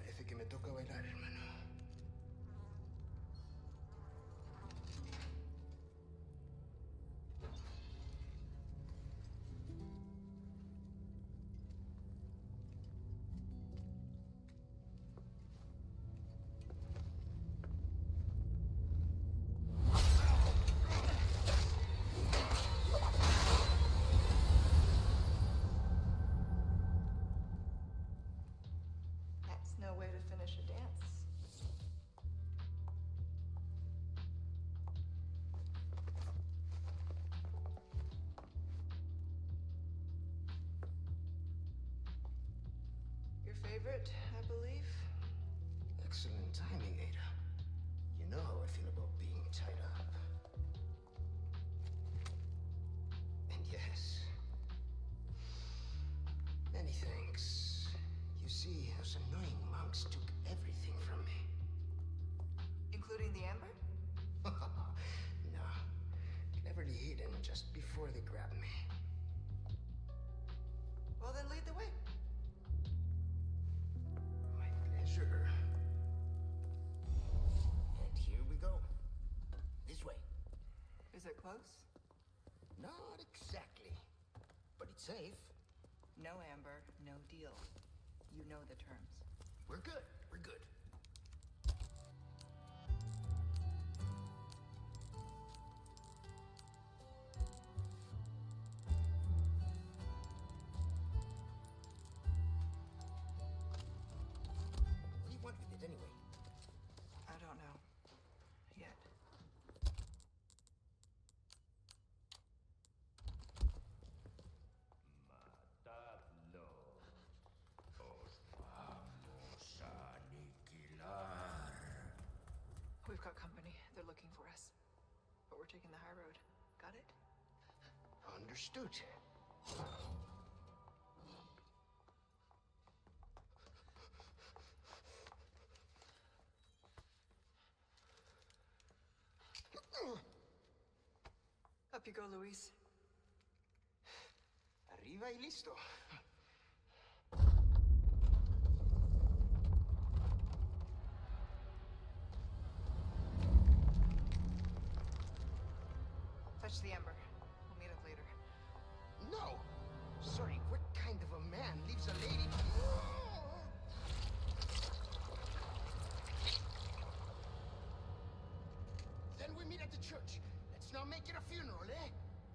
Parece que me toca bailar, hermano. That's no way to finish a dance. Your favorite, I believe? Excellent timing, Ada. You know how I feel about being tied up. And yes, many thanks. You see, those annoying monks took everything from me. Including the amber? No, cleverly hidden just before they grabbed me. Well, then lead the way. My pleasure. And here we go. This way. Is it close? Not exactly, but it's safe. No amber, no deal. You know the terms. We're good. We're good. What do you want with it anyway? I don't know. Yet. Matadlo. Os vamos a aniquilar. We've got company. They're looking for us. But we're taking the high road. Got it? Understood. Up you go, Luis. Arriba y listo. Fetch the amber. We'll meet up later. No! Sorry, what kind of a man leaves a lady? Then we meet at the church. Let's not make it a funeral, eh?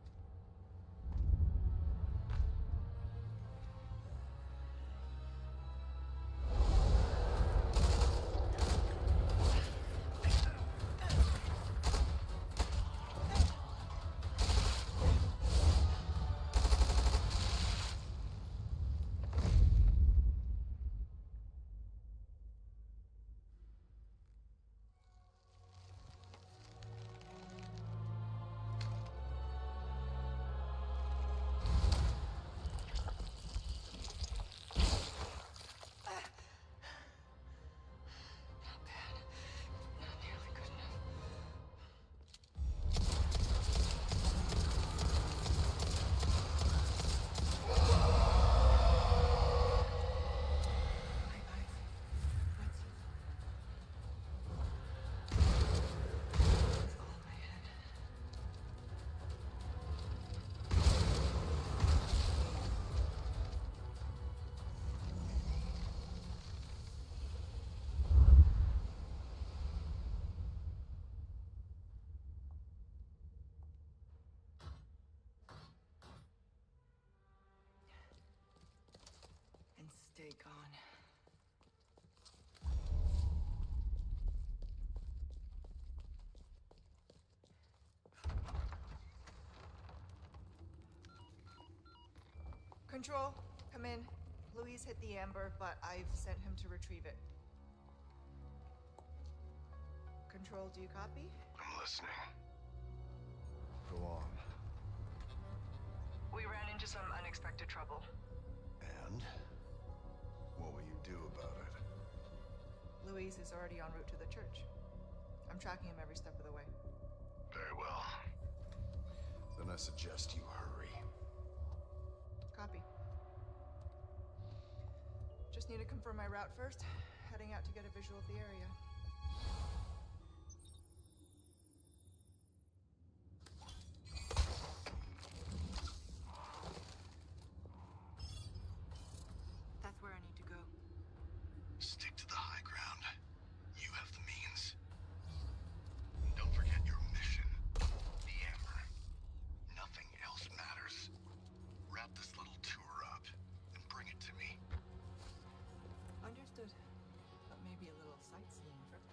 And stay gone. Control, come in. Luis hit the amber, but I've sent him to retrieve it. Control, do you copy? I'm listening. Go on. We ran into some unexpected trouble. And? What will you do about it? Luis is already en route to the church. I'm tracking him every step of the way. Very well. Then I suggest you hurry. Copy. Just need to confirm my route first. heading out to get a visual of the area. That's where I need to go. Stick to the high ground. You have the means. Don't forget your mission. The Amber. Nothing else matters. Wrap this little tour up and bring it to me. Understood. But maybe a little sightseeing first.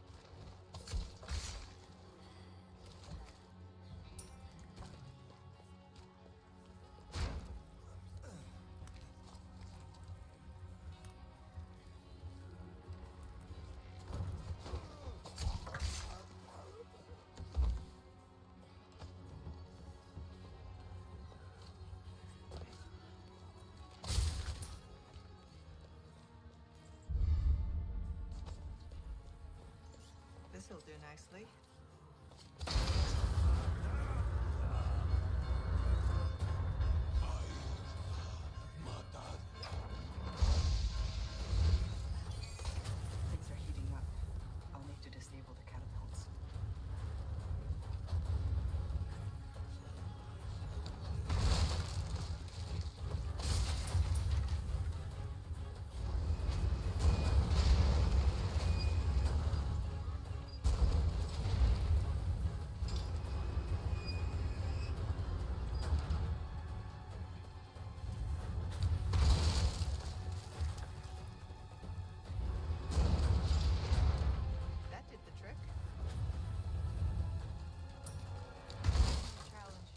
This'll do nicely. Things are heating up. I'll need to disable the catapults. That did the trick. Challenge.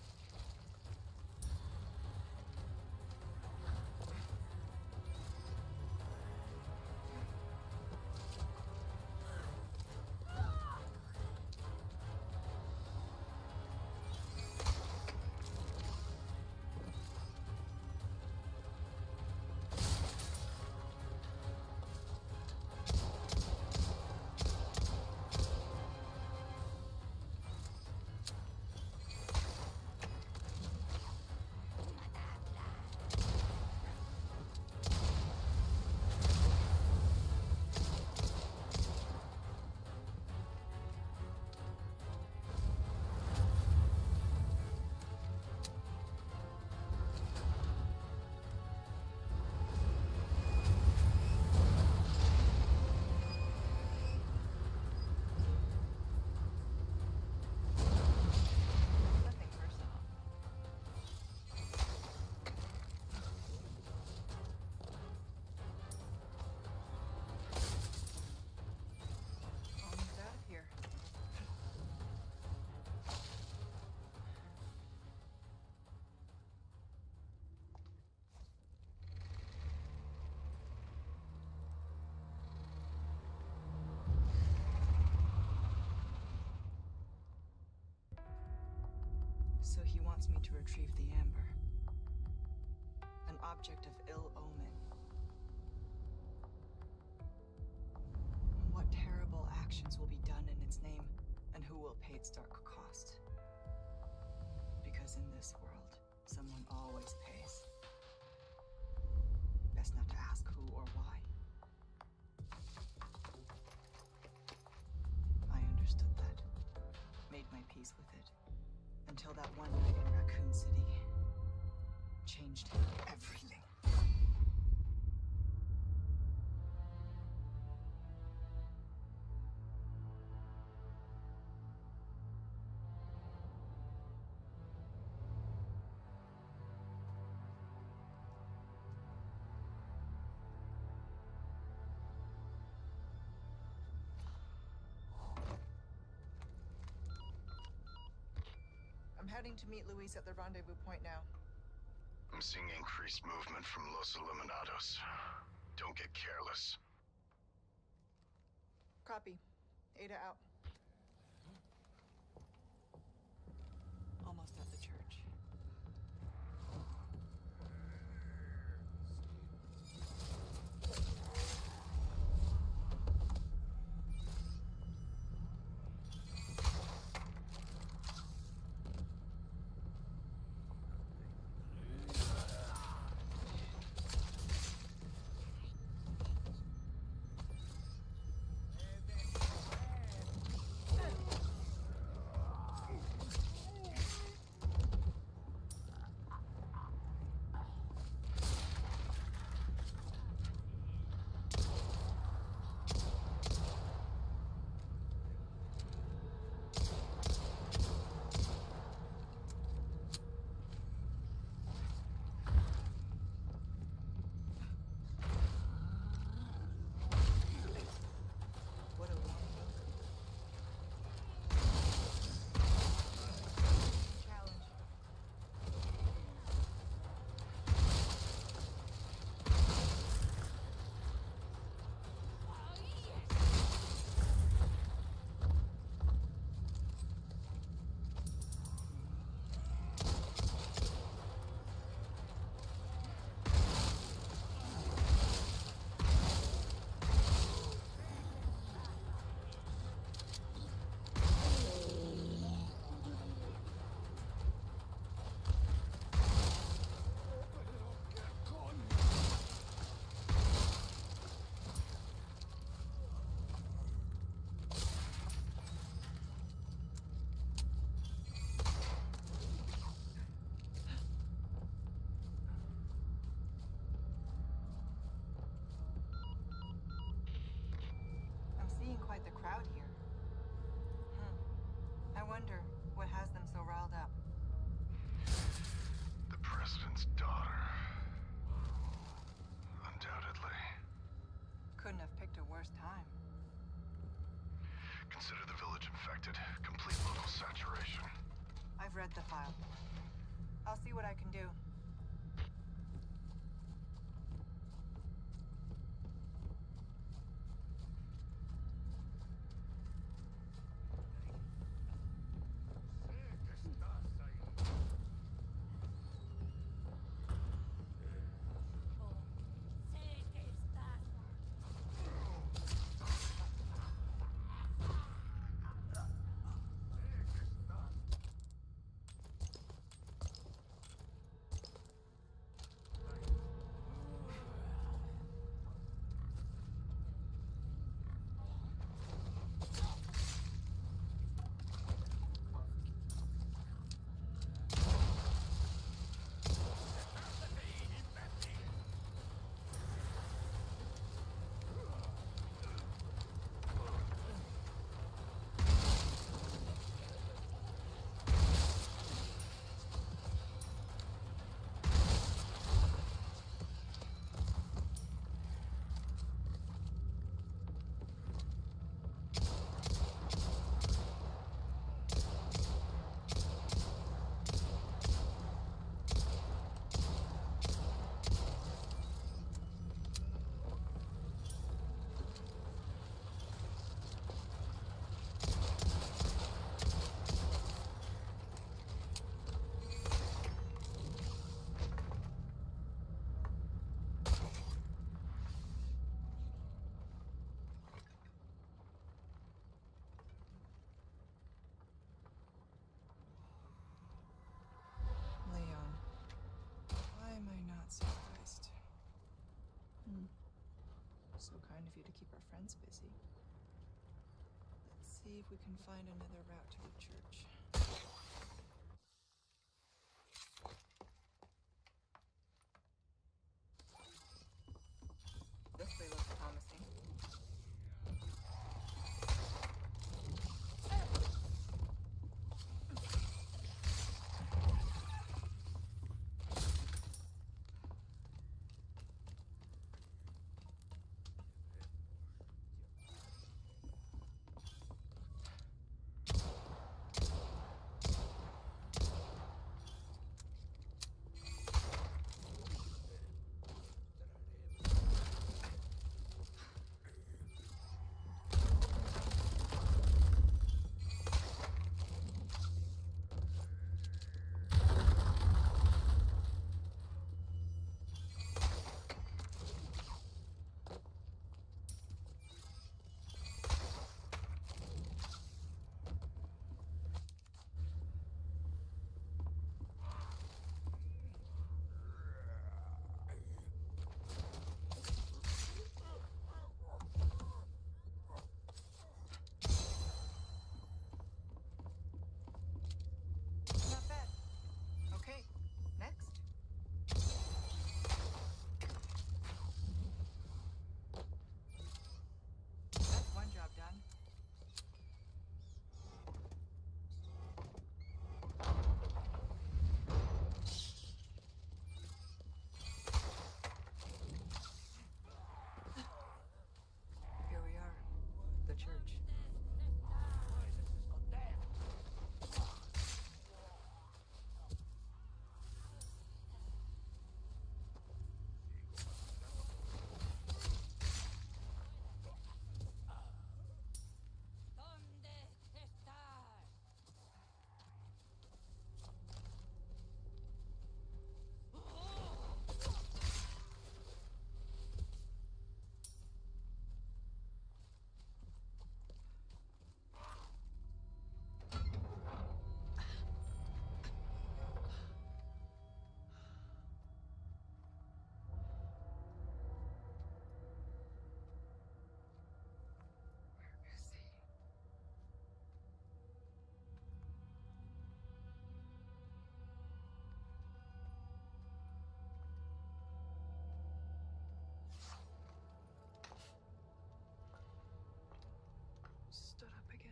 Nothing personal. Almost out of here. So he wants me to retrieve the amber. An object of ill omen. What terrible actions will be done in its name, and who will pay its dark cost? Because in this world, someone always pays. Best not to ask who or why. I understood that. Made my peace with it. Until that one night in Raccoon City changed everything. I'm heading to meet Luis at the rendezvous point now. I'm seeing increased movement from Los Illuminados. Don't get careless. Copy. Ada out. Almost at the church. Consider the village infected. Complete local saturation. I've read the file. I'll see what I can do. So kind of you to keep our friends busy. Let's see if we can find another route to the church. This way looks promising. Church. Stood up again.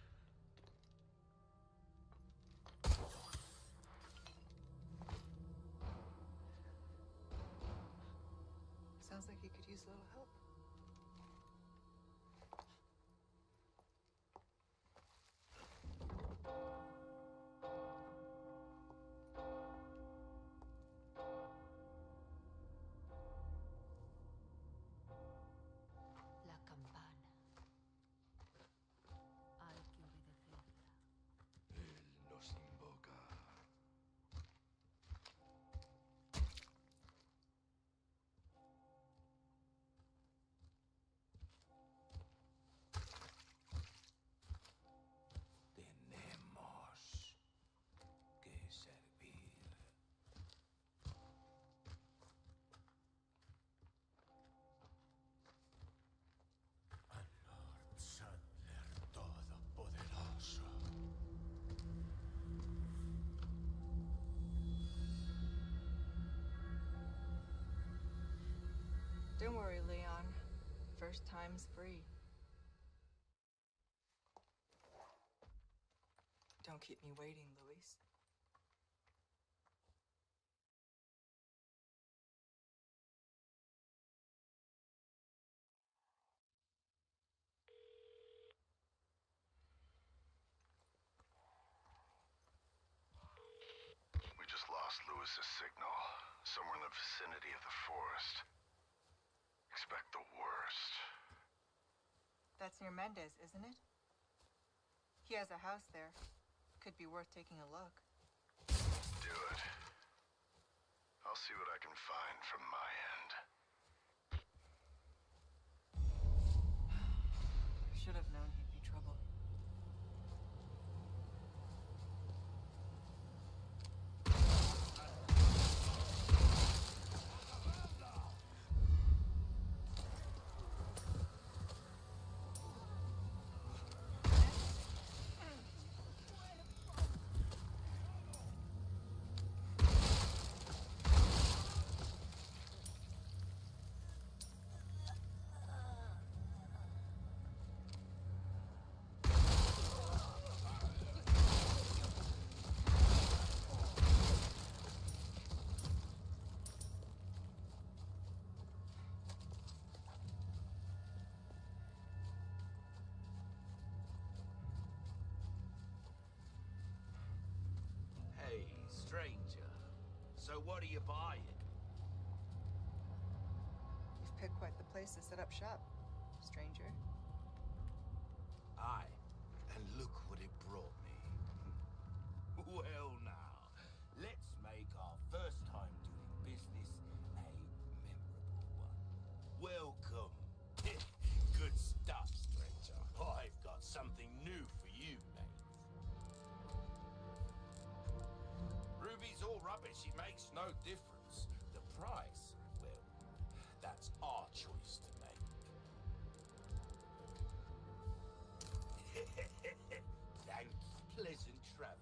Sounds like he could use a little help. Don't worry, Leon. First time's free. Don't keep me waiting, Luis. We just lost Lewis's signal. Somewhere in the vicinity of the forest. Expect the worst. That's near Mendez, isn't it? He has a house there. Could be worth taking a look. Do it. I'll see what I can find from my end. Should have known he'd be trouble. Hey, stranger. So what are you buying? You've picked quite the place to set up shop, stranger. Aye, and look what it brought me. Well now, let's make our first time doing business a memorable one. Welcome. Good stuff, stranger. I've got something new for you, mate. Ruby's all rubbish, it makes no difference. The price, well, that's our choice to make. Thank you. Pleasant travels.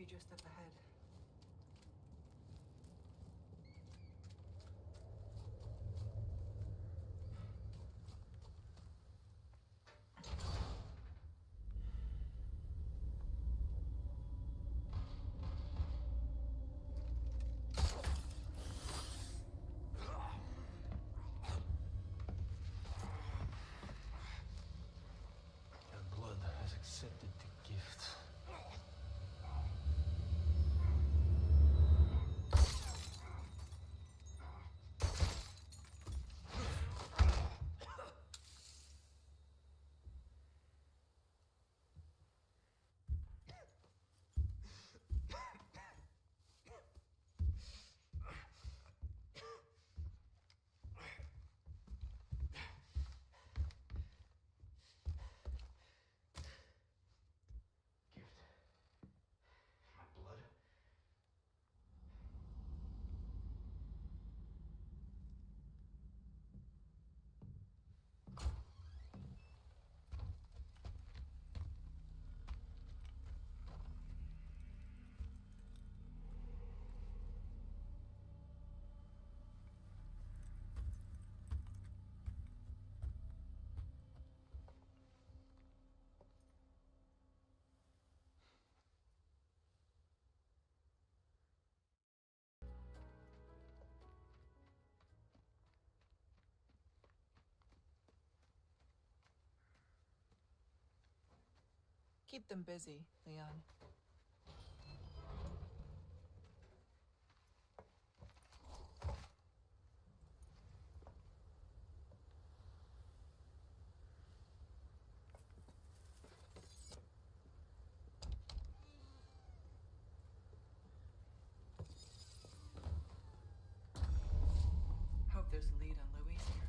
just up ahead. Your blood has accepted the gift. Gift. My blood. Keep them busy, Leon. Hope there's a lead on Louise here.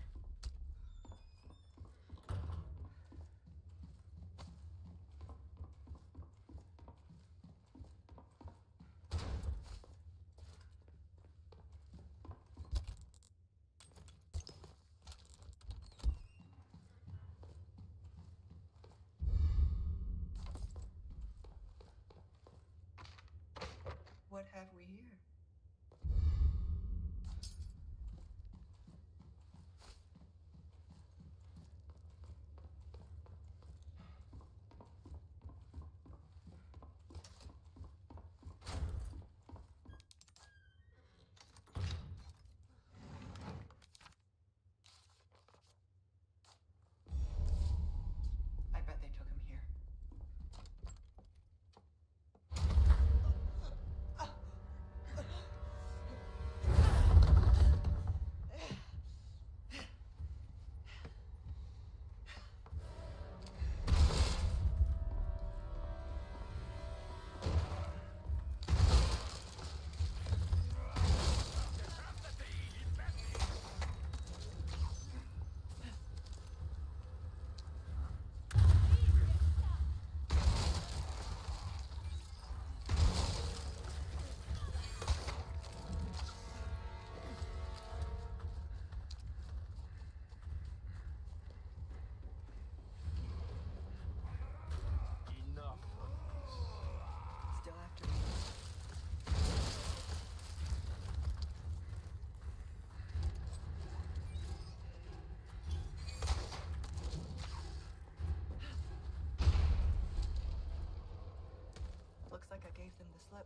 What have we here? I bet they took him here. Enough of this. Still after me. Looks like I gave them the slip.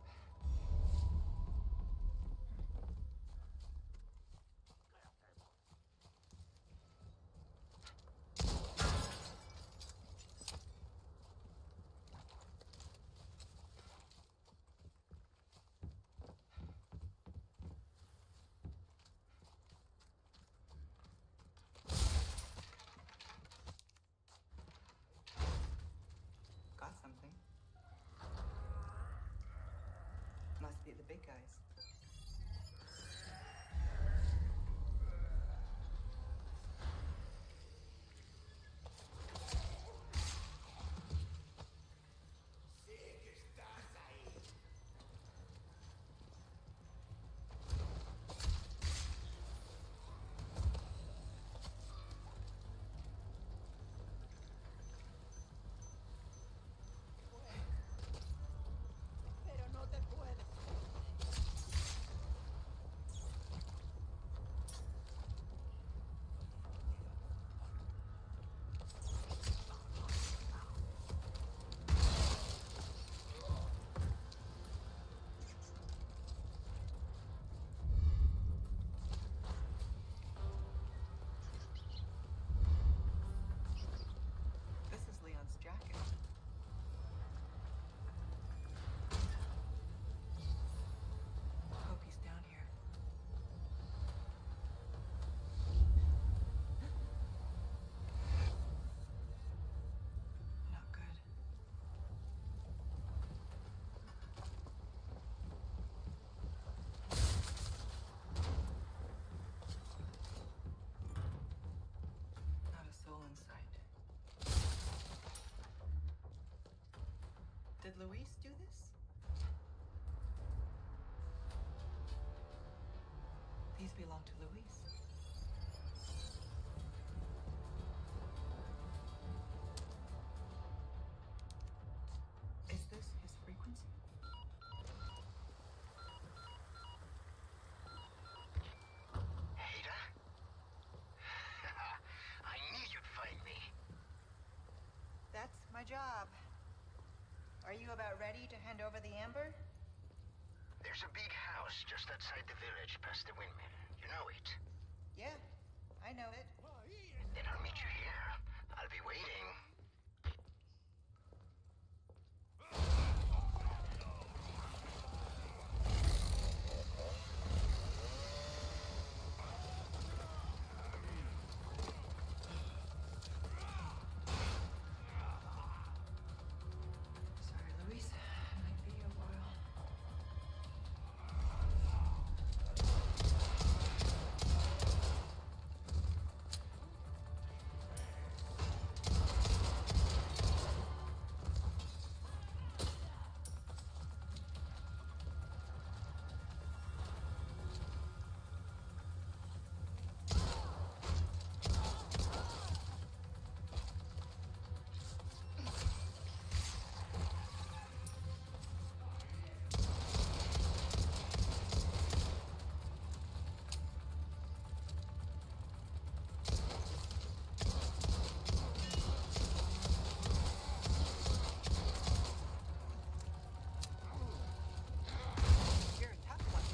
Got something. Must be the big guys. Pero no Did Luis do this? These belong to Luis. Is this his frequency? Ada? I knew you'd find me. That's my job. Are you about ready to hand over the amber? There's a big house just outside the village past the windmill. You know it? Yeah, I know it. Then I'll meet you here. I'll be waiting. Sorry, Luis. Might be a while. You're a tough one.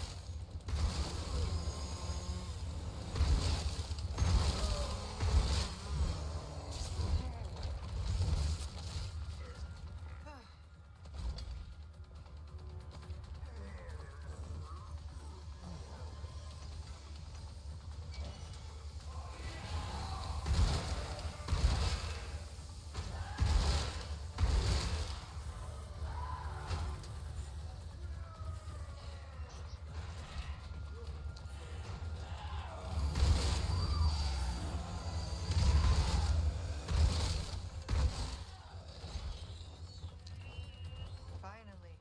Finally.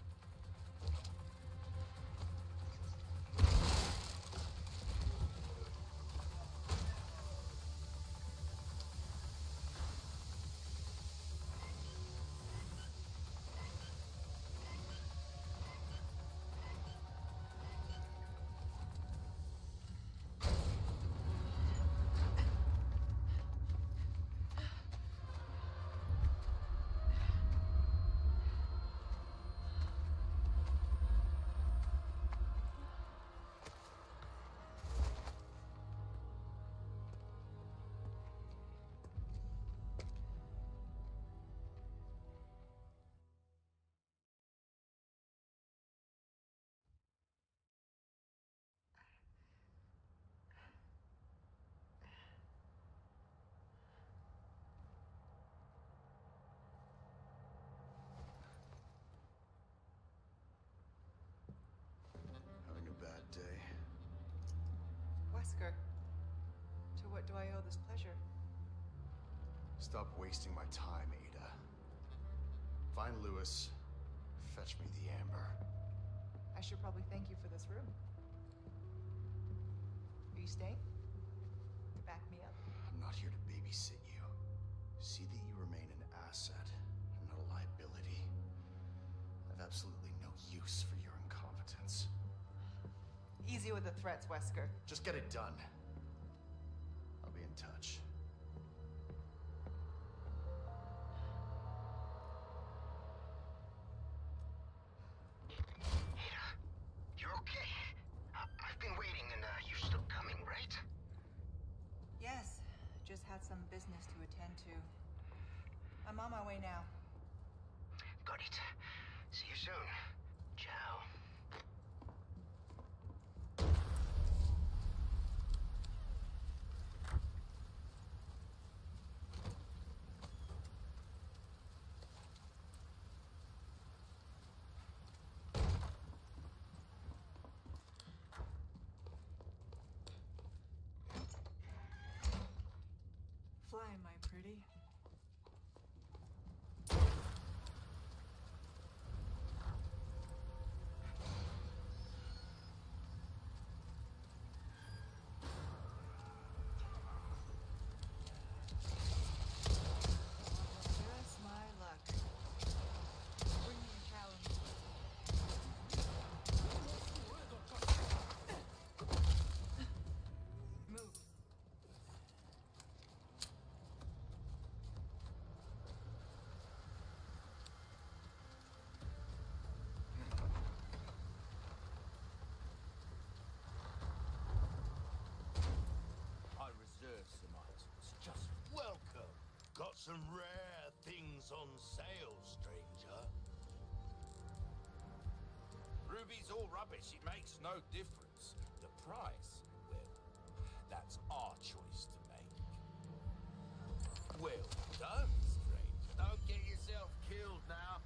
Having a bad day? Wesker, to what do I owe this pleasure? Stop wasting my time, Ada. Find Lewis. Fetch me the amber. I should probably thank you for this room. Are you staying? To back me up? I'm not here to babysit you. See that you remain an asset, and not a liability. I've absolutely no use for your incompetence. Easy with the threats, Wesker. Just get it done. I'll be in touch. Ada, you're okay. I've been waiting and you're still coming, right? Yes, just had some business to attend to. I'm on my way now. Got it. See you soon. Ciao. Fly, my pretty. some rare things on sale, stranger. Ruby's all rubbish. It makes no difference. The price, well, that's our choice to make. Well done, stranger. Don't get yourself killed now.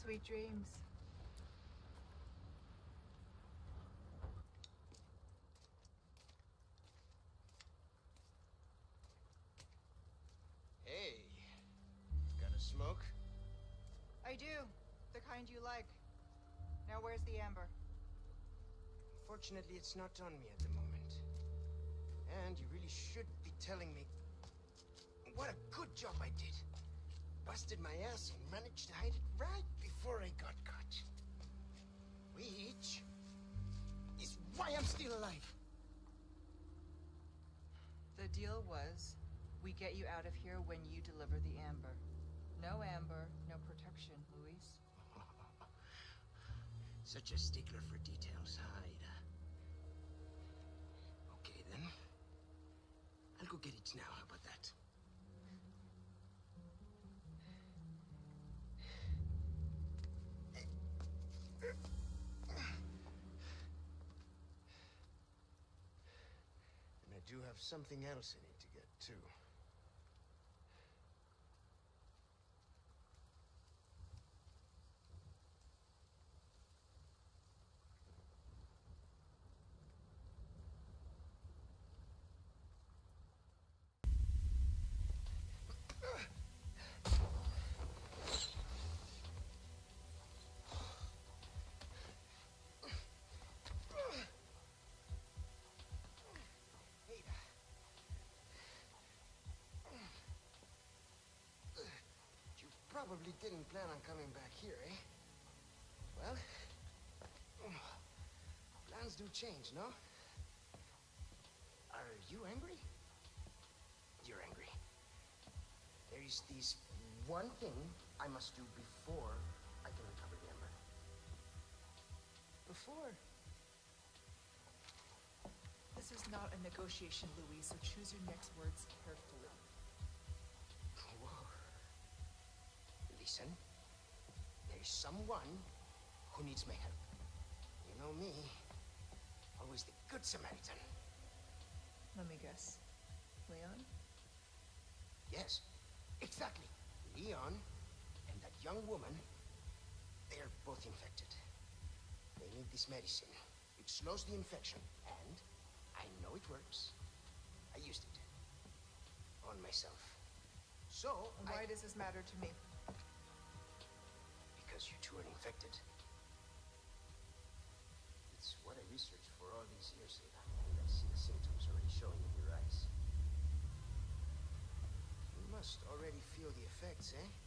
Sweet dreams. Hey, got a smoke? I do. The kind you like. Now where's the amber? Unfortunately, it's not on me at the moment. And you really should be telling me what a good job I did. Busted my ass and managed to hide it right before I got caught. Which is why I'm still alive. The deal was, we get you out of here when you deliver the amber. No amber, no protection, Luis. Such a stickler for details, Hyde. Okay, then. I'll go get it now. How about that? And I do have something else I need to get, too. Probably didn't plan on coming back here, eh? Well, plans do change, no? Are you angry? You're angry. There is this one thing I must do before I can recover the amber. Before? This is not a negotiation, Luis, so choose your next words carefully. Whoa. Listen, there's someone who needs my help. You know me, always the good Samaritan. Let me guess. Leon? Yes, exactly. Leon and that young woman, they're both infected. They need this medicine. It slows the infection, and I know it works. I used it on myself. So, Why does this matter to me? Because you two are infected. It's what I researched for all these years, Ada. And I see the symptoms already showing in your eyes. You must already feel the effects, eh?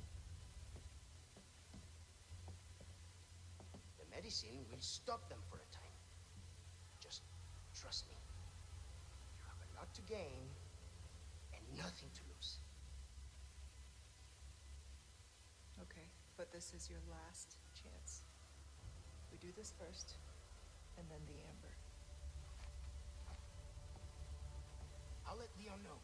The medicine will stop them for a time. Just trust me. You have a lot to gain and nothing to lose. Okay, but this is your last chance. We do this first, and then the amber. I'll let Leon know.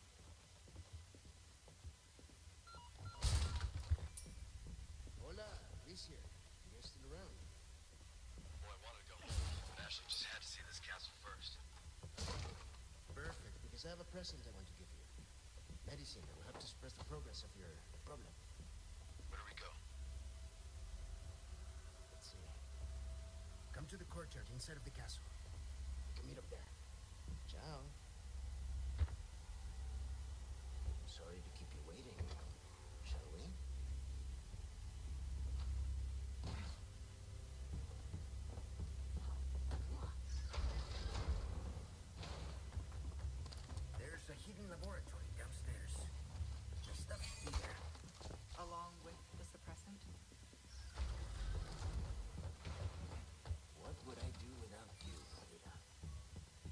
Hola, Luis here. You're still around. Well, I wanted to go home, but Ashley just had to see this castle first. Perfect, because I have a present I want to give you. Medicine that will help to suppress the progress of your problem. Where do we go? Let's see. Come to the courtyard inside of the castle. We can meet up there. Ciao. Sorry to keep you waiting. Shall we? There's a hidden laboratory downstairs. The stuff should be there. Along with the suppressant? What would I do without you, Ada?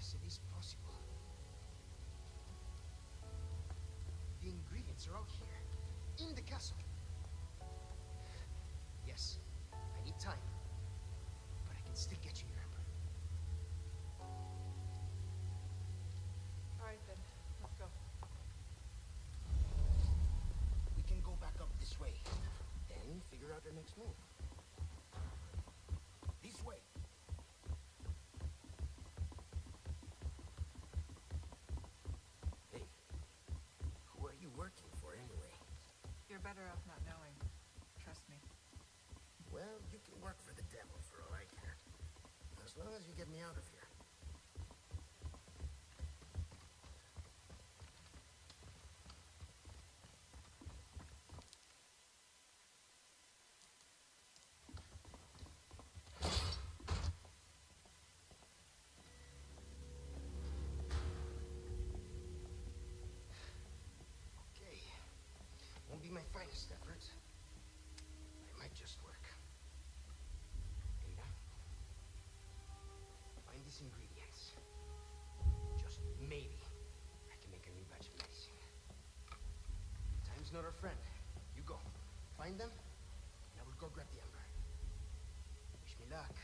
Yes, it is possible. The ingredients are out here, in the castle. Yes, I need time, but I can still get you your ember. All right then, let's go. We can go back up this way, then figure out our next move. This way. Hey, who are you working for anyway? You're better off not knowing. Trust me. Well, you can work for the devil for all I care. As long as you get me out of here. Okay. Won't be my finest effort. It might just work. Ada, find these ingredients. Just maybe I can make a new batch of medicine. Time's not our friend. You go. Find them, and I will go grab the ember. Wish me luck.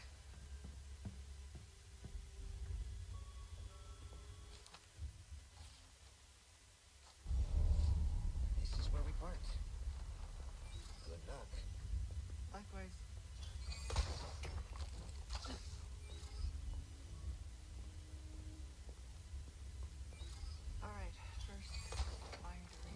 This is where we part. Good luck. Likewise. All right, first, bindery.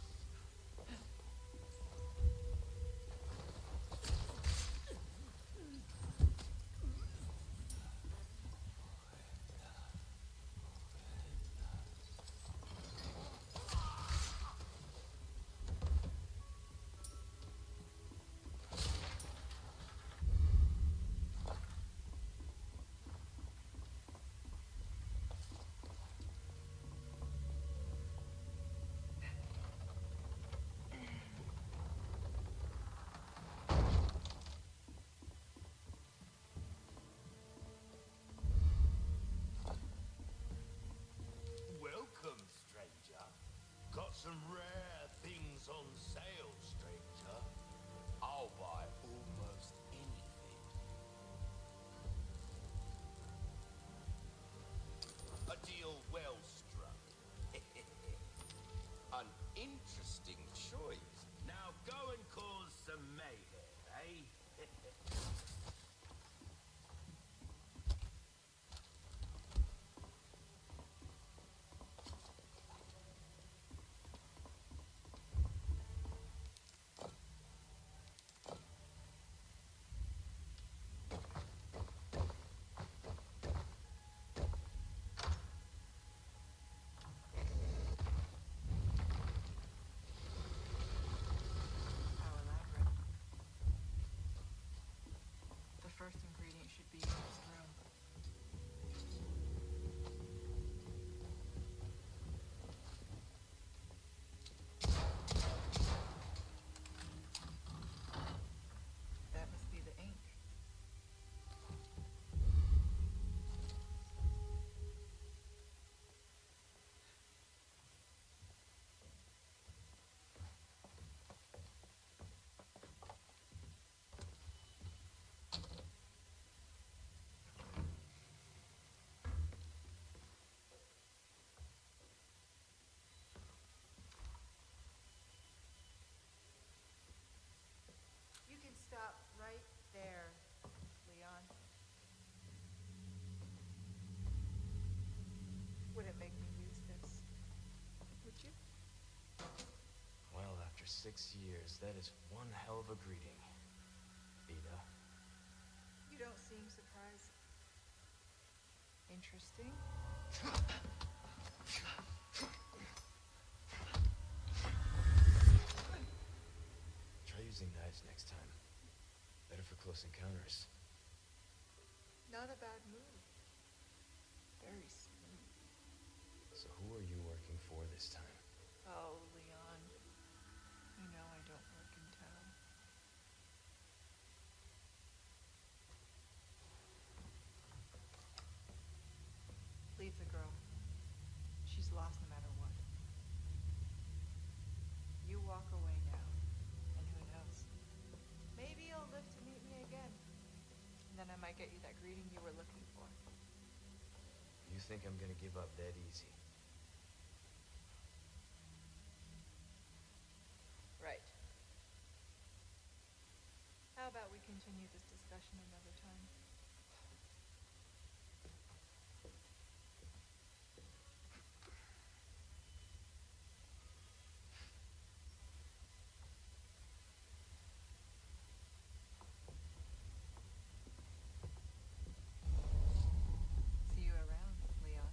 Welcome, stranger. Got some rare things on sale, stranger. I'll buy almost anything. A deal well struck. An interesting choice. Now go and cause some mayhem, eh? How elaborate. The first ingredient should be in this room. That must be the ink. You can stop right there, Leon. Wouldn't make me use this, would you? Well, after 6 years, that is one hell of a greeting, Ada. You don't seem surprised. Interesting. Try using knives next time. Better for close encounters. Not a bad move. Very smooth. So who are you working for this time? Oh, Leon. You know I don't work in town. Leave the might get you that greeting you were looking for. You think I'm gonna give up that easy? Right. How about we continue this discussion another time? See you around, Leon.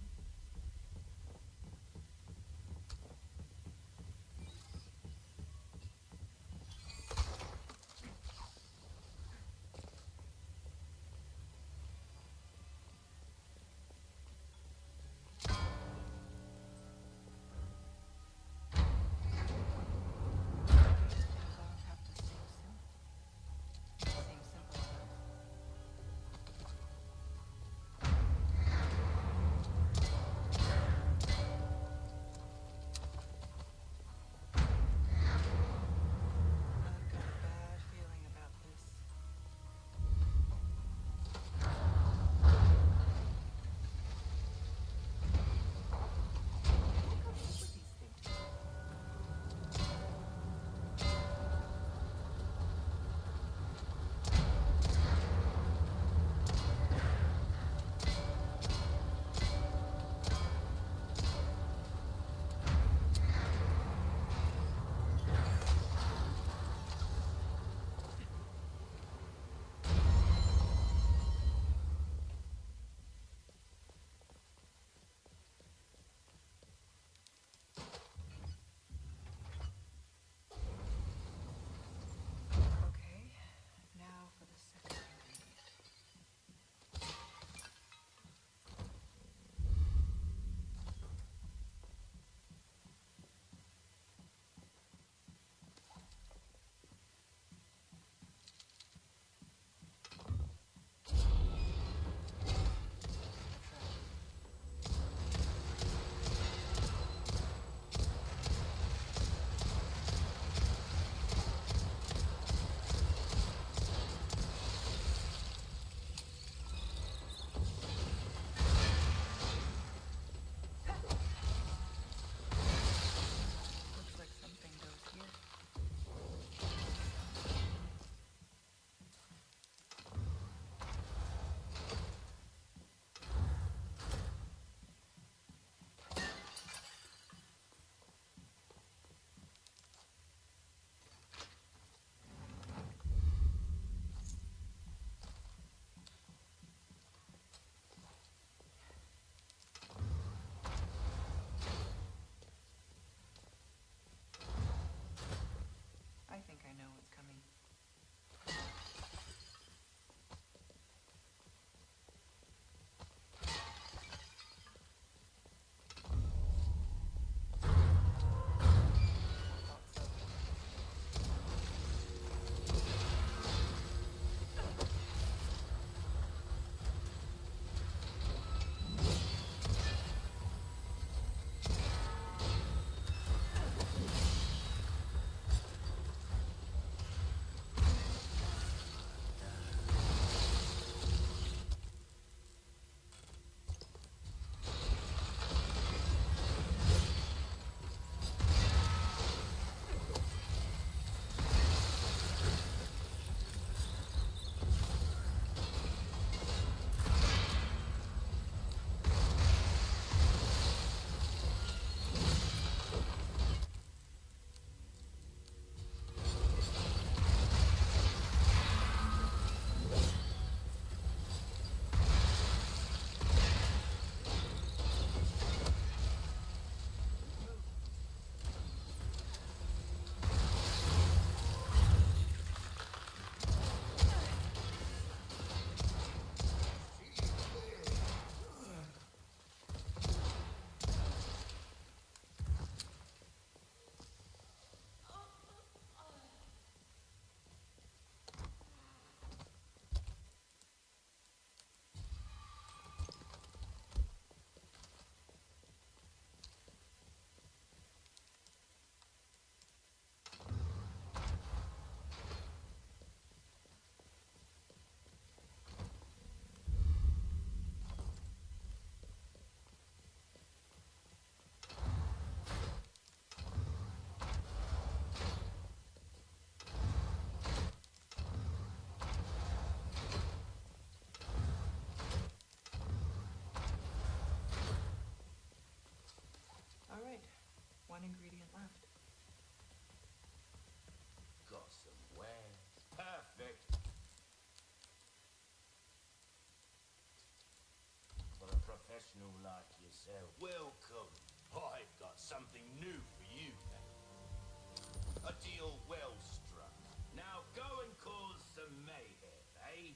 professional like yourself. Welcome. I've got something new for you, mate. A deal well struck. Now go and cause some mayhem, eh?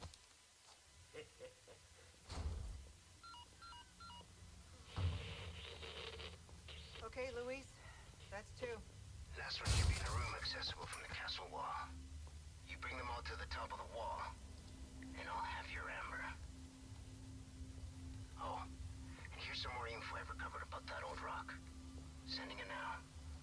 Okay, Luis. That's two. Last one should be in a room accessible from the castle wall. You bring them all to the top of the wall, and I'll have your amber. Oh, and here's some more info I've recovered about that old rock. Sending it now.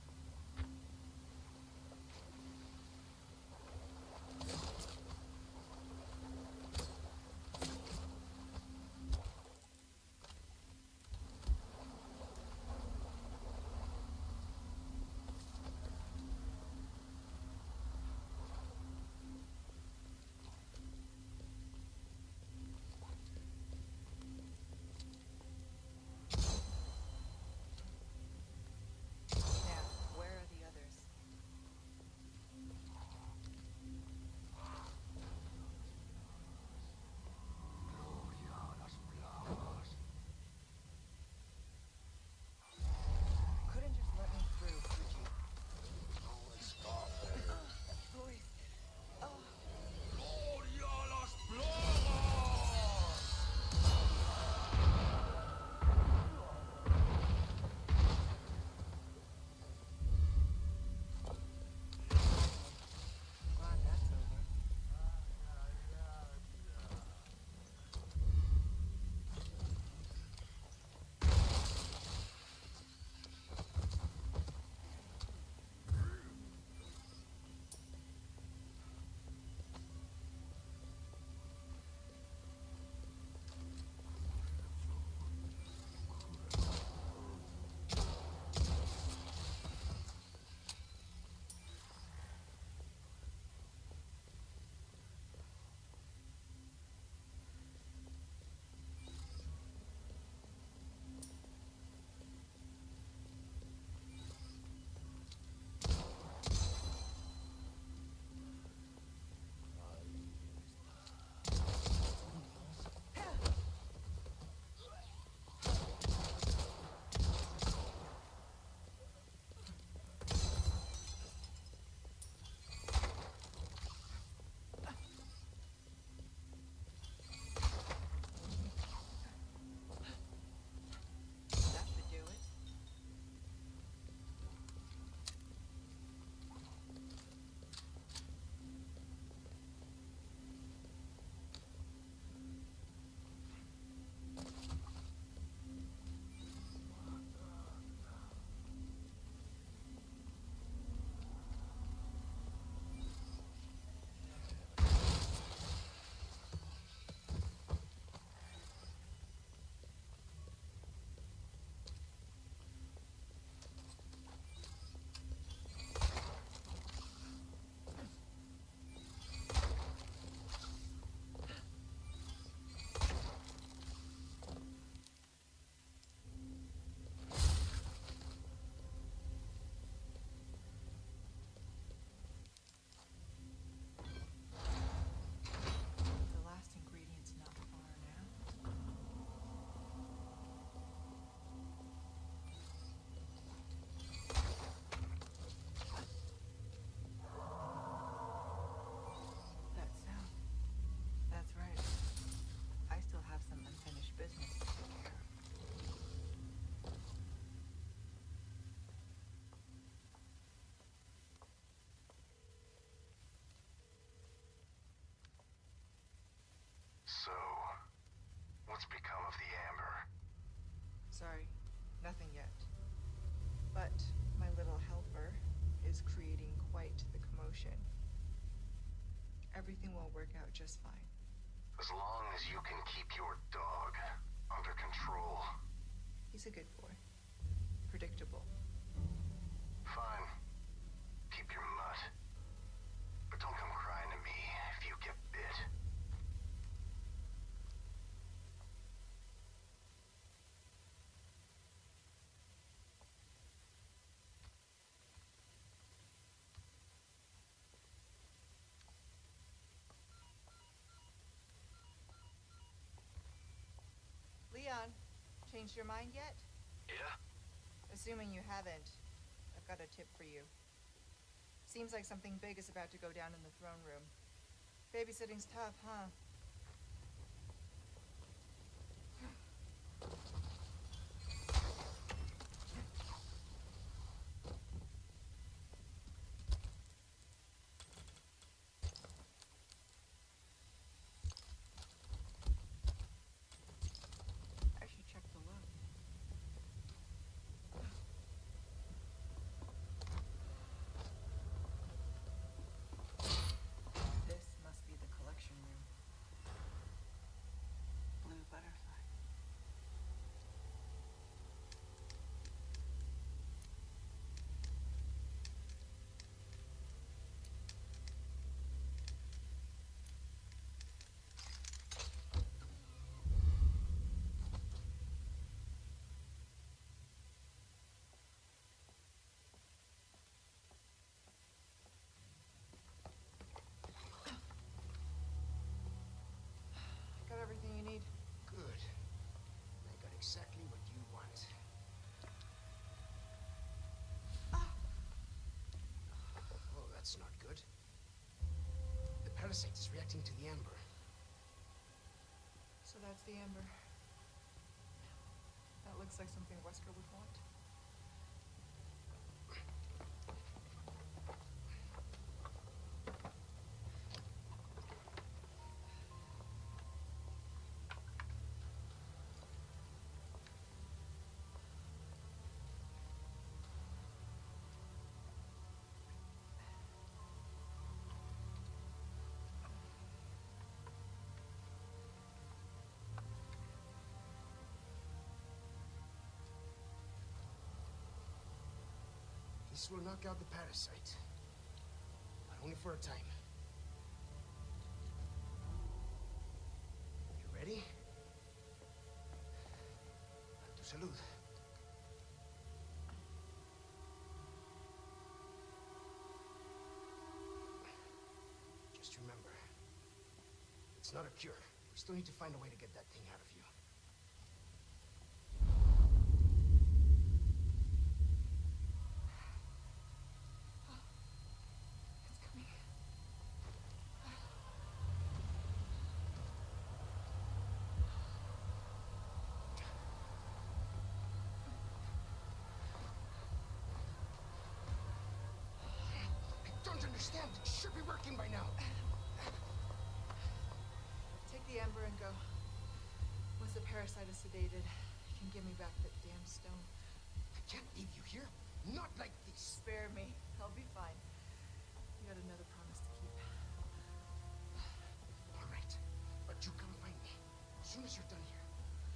So, what's become of the amber? Sorry, nothing yet. But my little helper is creating quite the commotion. Everything will work out just fine. As long as you can keep your dog under control. He's a good boy. Predictable. Fine. Keep your mutt. But don't come crying to me if you get bit. Leon, change changed your mind yet? Yeah? Assuming you haven't, I've got a tip for you. Seems like something big is about to go down in the throne room. Babysitting's tough, huh? I should check the load. This must be the collection room. Blue butterfly. Got everything you need. Good. I got exactly what you want. Oh, that's not good. The parasite is reacting to the amber. So that's the amber. That looks like something Wesker would want. This will knock out the parasite. But only for a time. You ready? To salute. Just remember, it's not a cure. We still need to find a way to get that thing out of you. It's coming. I don't understand. It should be working by now. Take the amber and go. Once the parasite is sedated, you can give me back that damn stone. I can't leave you here. Not like this. Spare me. I'll be fine. You got another promise to keep. All right. But you come find me as soon as you're done here.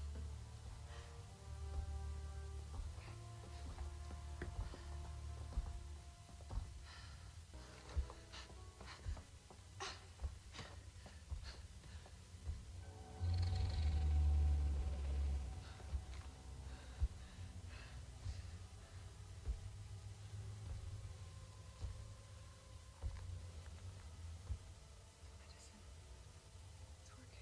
Medicine. It's working.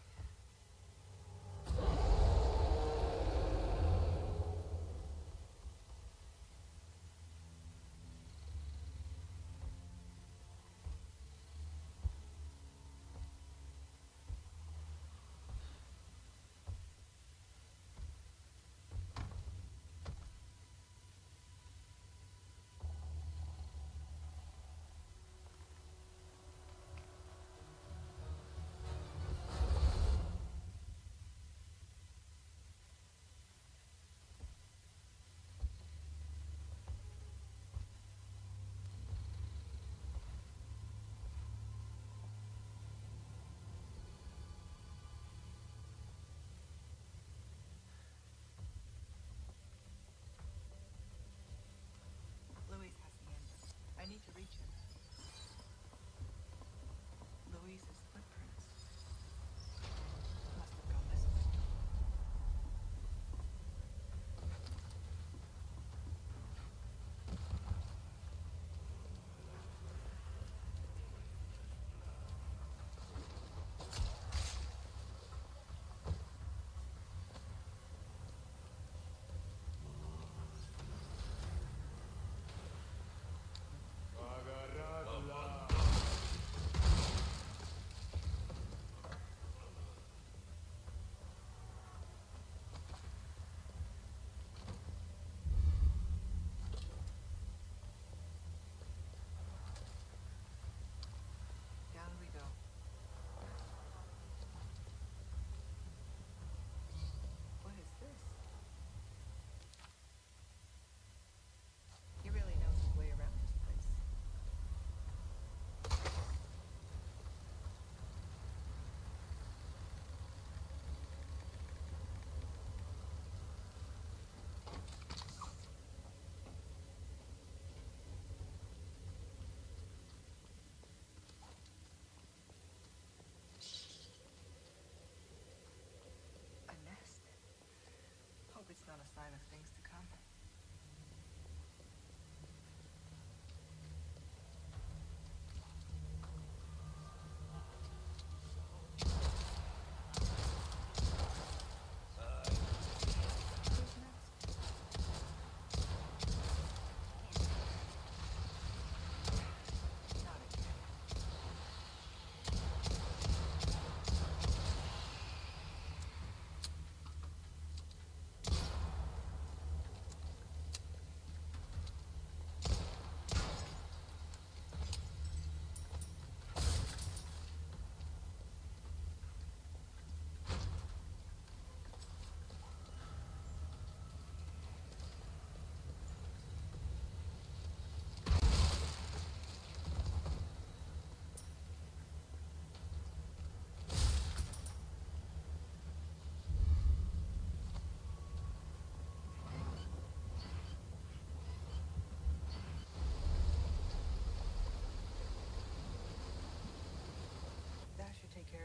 Louise has the amber. I need to reach him. Louise's footprints. Must have gone this way.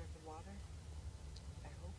of the water. I hope.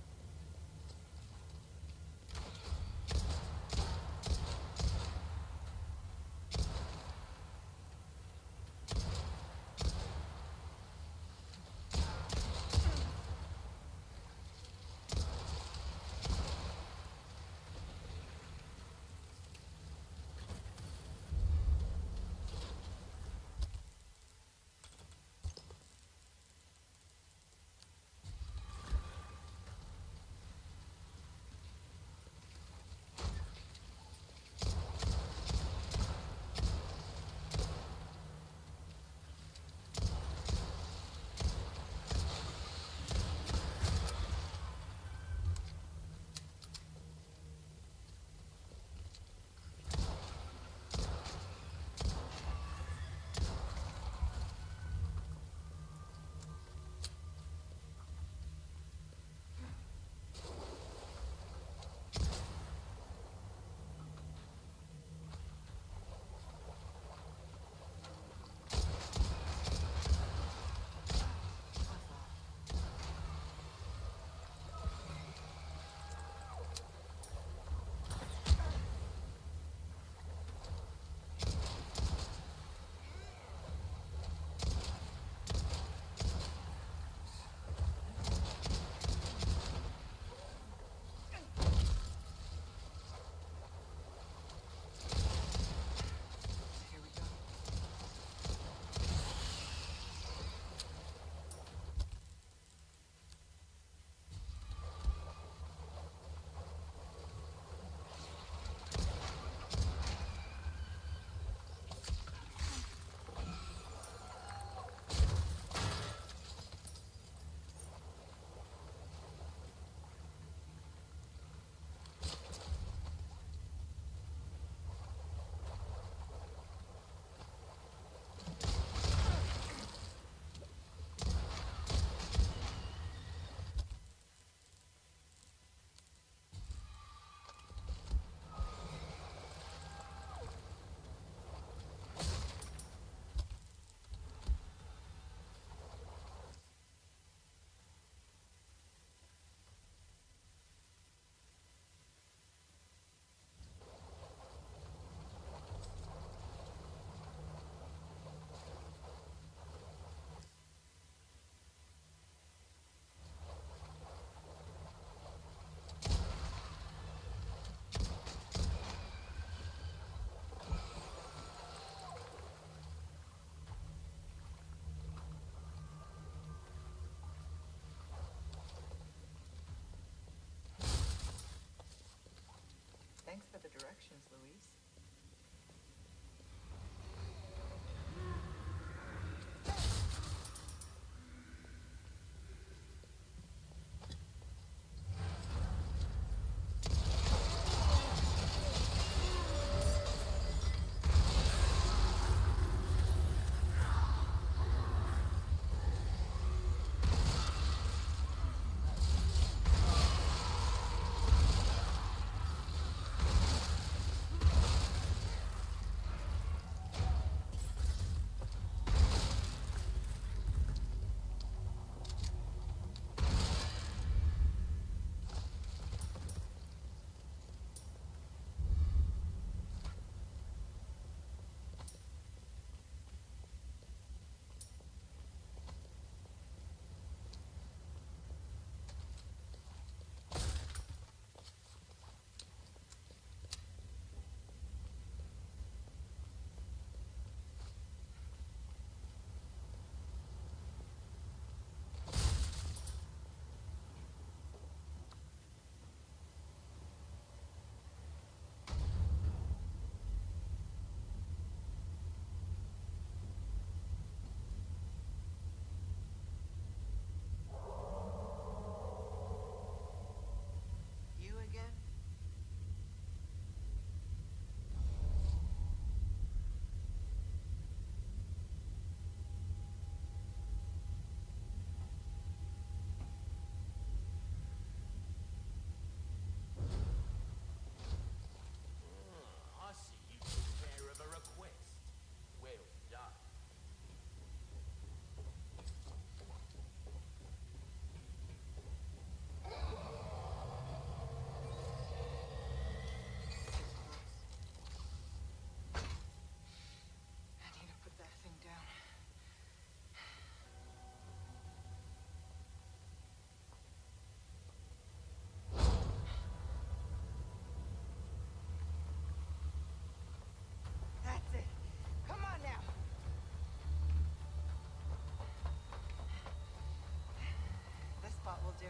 Here we go. Thanks for the directions, Louise. do.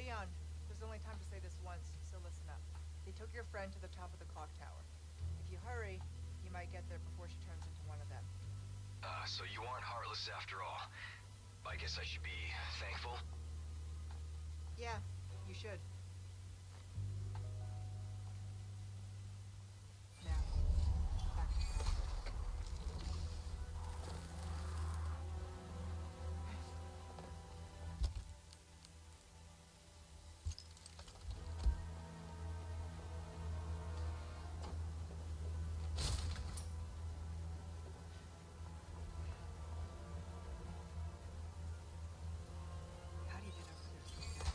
Leon, there's only time to say this once, so listen up. They took your friend to the top of the clock tower. If you hurry, you might get there before she turns into one of them. So you aren't heartless after all. I guess I should be thankful? Yeah, you should. Now, back to bed. How do you get over there so fast?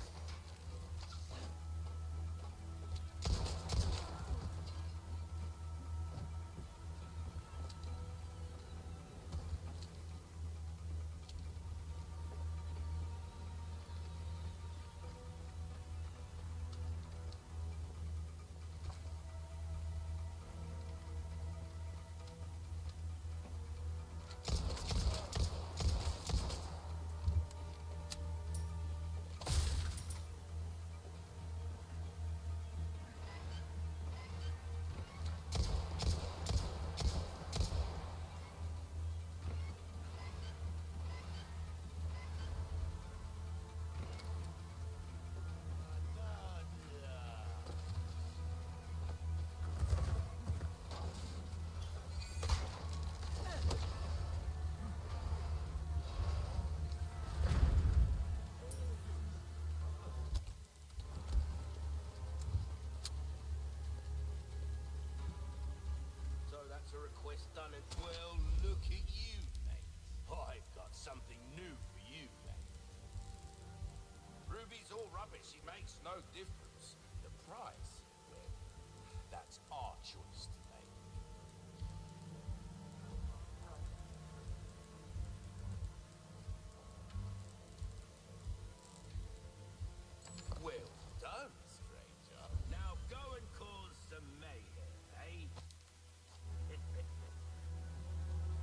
So that's a request done as well. Look at you, mate. I've got something new for you, mate. Ruby's all rubbish. It makes no difference. The price, well, that's our choice to make. Well done, stranger. Now go and cause some mayhem, eh?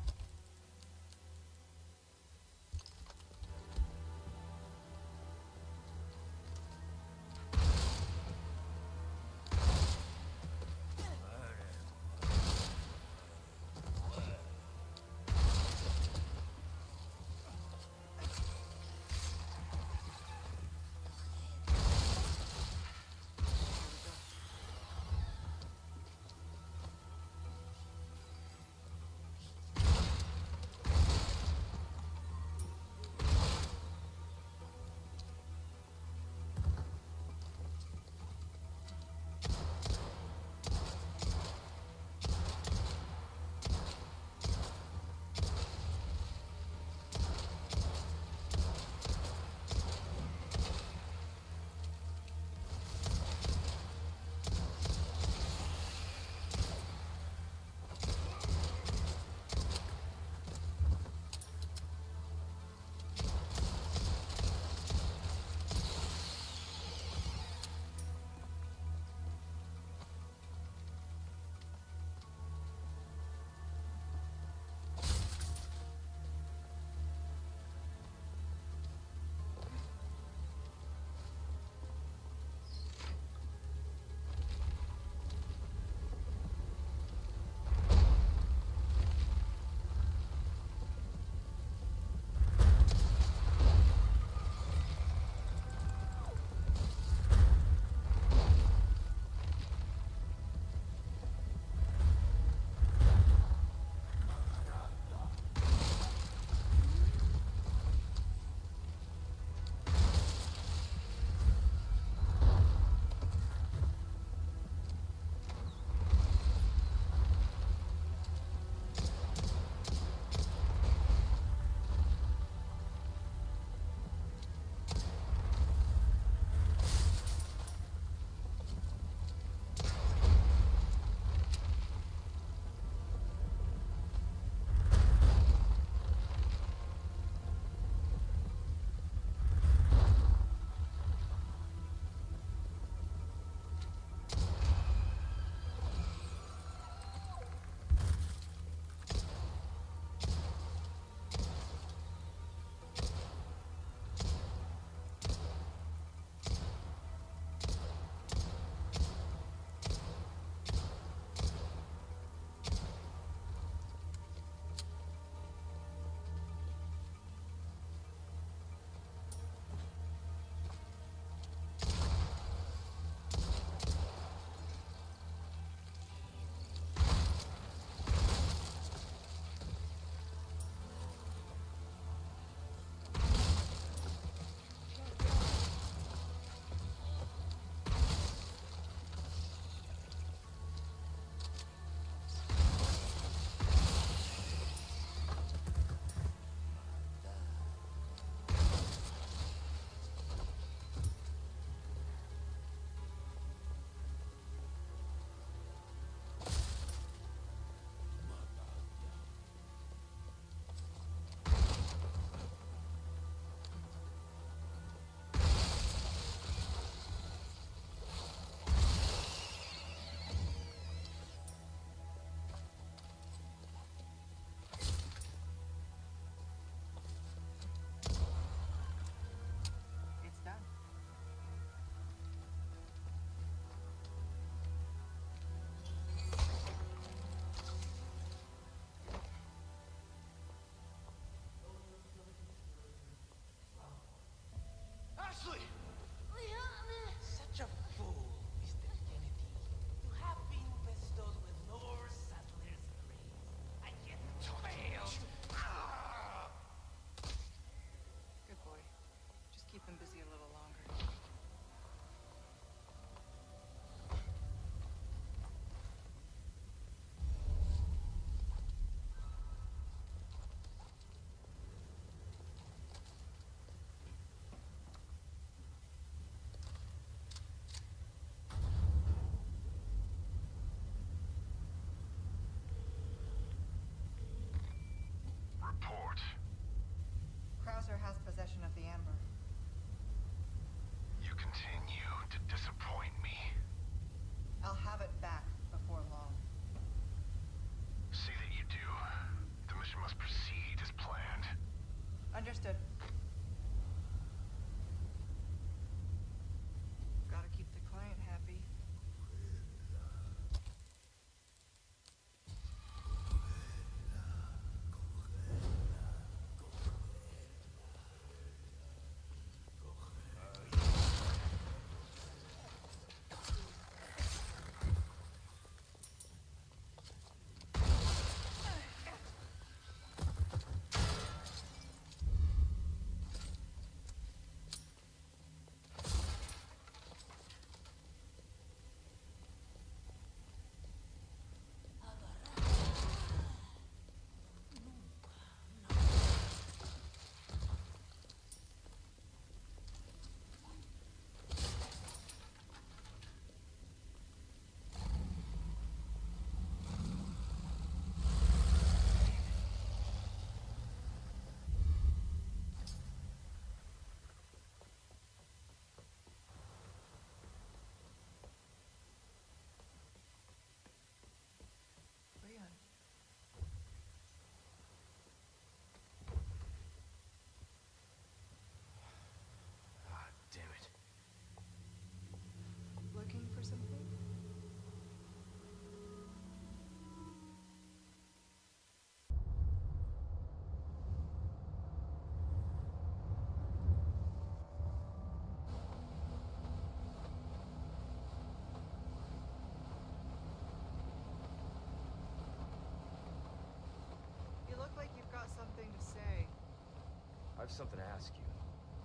I have something to ask you.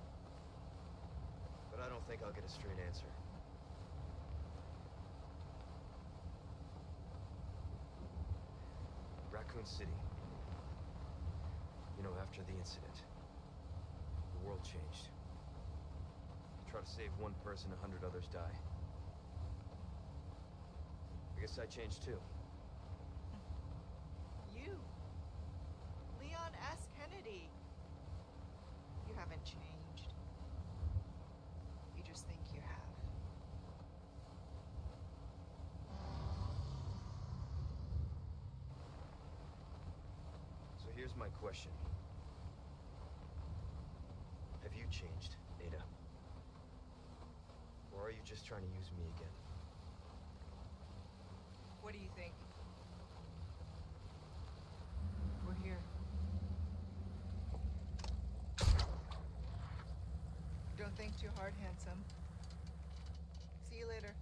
But I don't think I'll get a straight answer. Raccoon City. You know, after the incident, the world changed. You try to save one person, 100 others die. I guess I changed too. You? Leon S. Kennedy. You haven't changed. You just think you have. So here's my question. Have you changed, Ada? Or are you just trying to use me again? What do you think? We're here. Don't think too hard, handsome. See you later.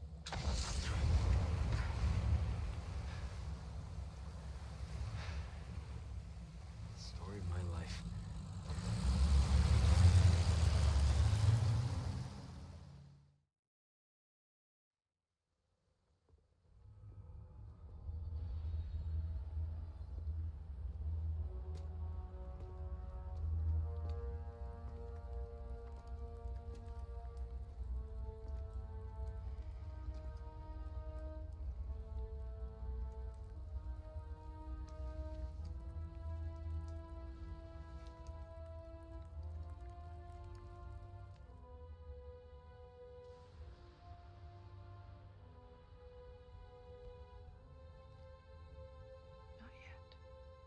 Story of my life. Not yet.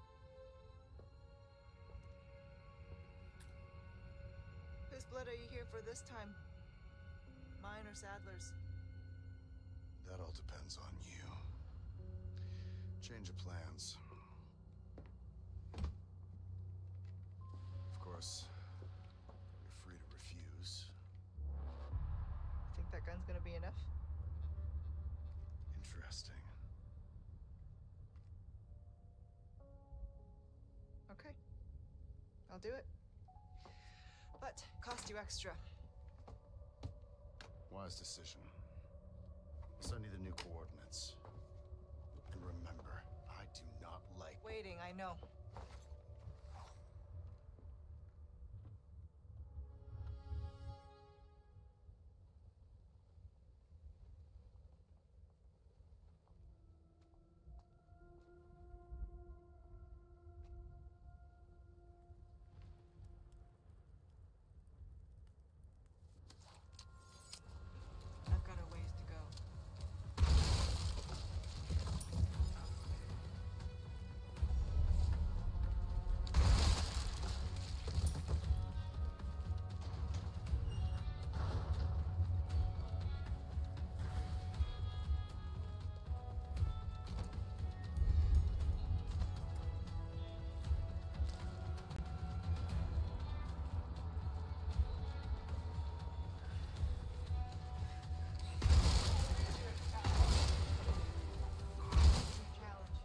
Whose blood are you here for this time? Mine or Sadler's? That all depends on you. Change of plans. Of course, you're free to refuse. Think that gun's gonna be enough? Interesting. Okay. I'll do it. But cost you extra. Wise decision. Send you the new coordinates. And remember, I do not like... Waiting, I know. I've got a ways to go. Challenge.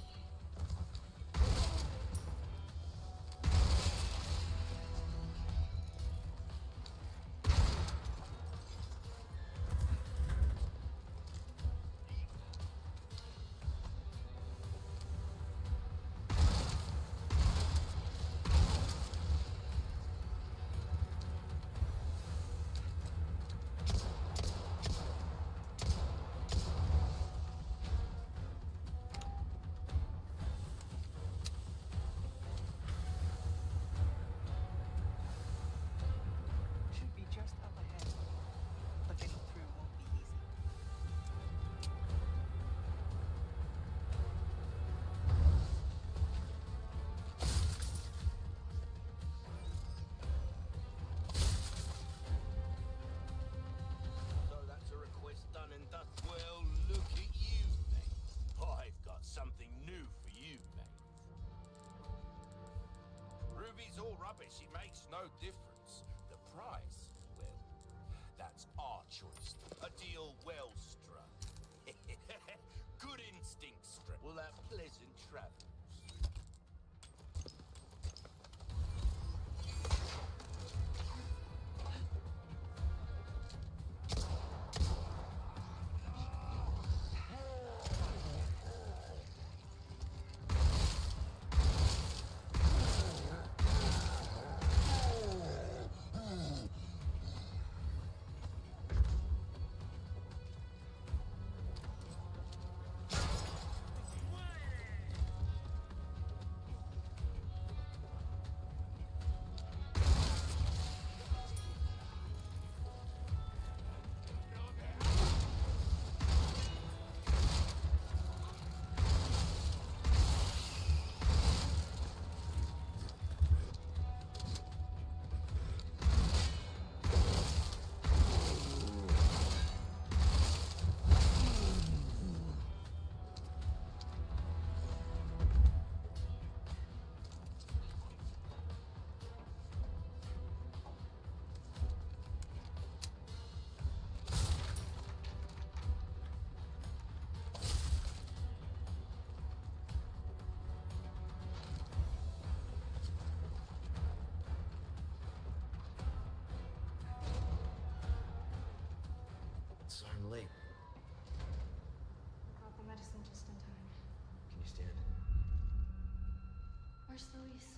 Should be just up ahead. But getting through won't be easy. So that's a request done and dusted. Well, look at you, mate. I've got something new for you, mate. Ruby's all rubbish. It makes no difference. The price, well, that's our choice. A deal well struck. Good instinct, Strip. Well, have pleasant travels. Sorry I'm late. Got the medicine just in time. Can you stand? Where's Luis?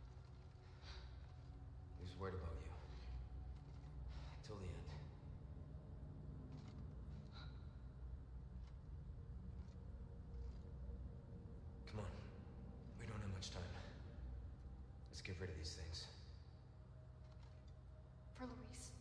He was worried about you. Till the end. Come on. We don't have much time. Let's get rid of these things. For Luis.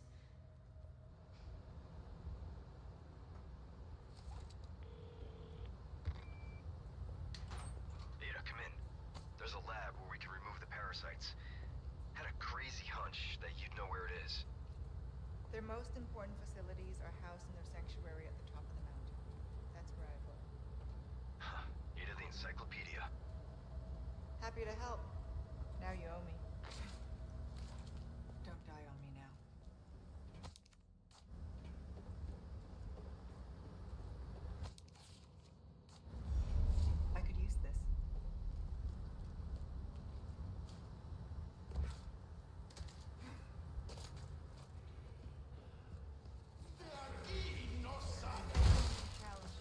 Ada, come in. There's a lab where we can remove the parasites. Had a crazy hunch that you'd know where it is. Their most important facilities are housed in their sanctuary at the top of the mountain. That's where I work. Huh. Ada the encyclopedia. Happy to help. Now you owe me. Don't die on me now. I could use this. Challenge.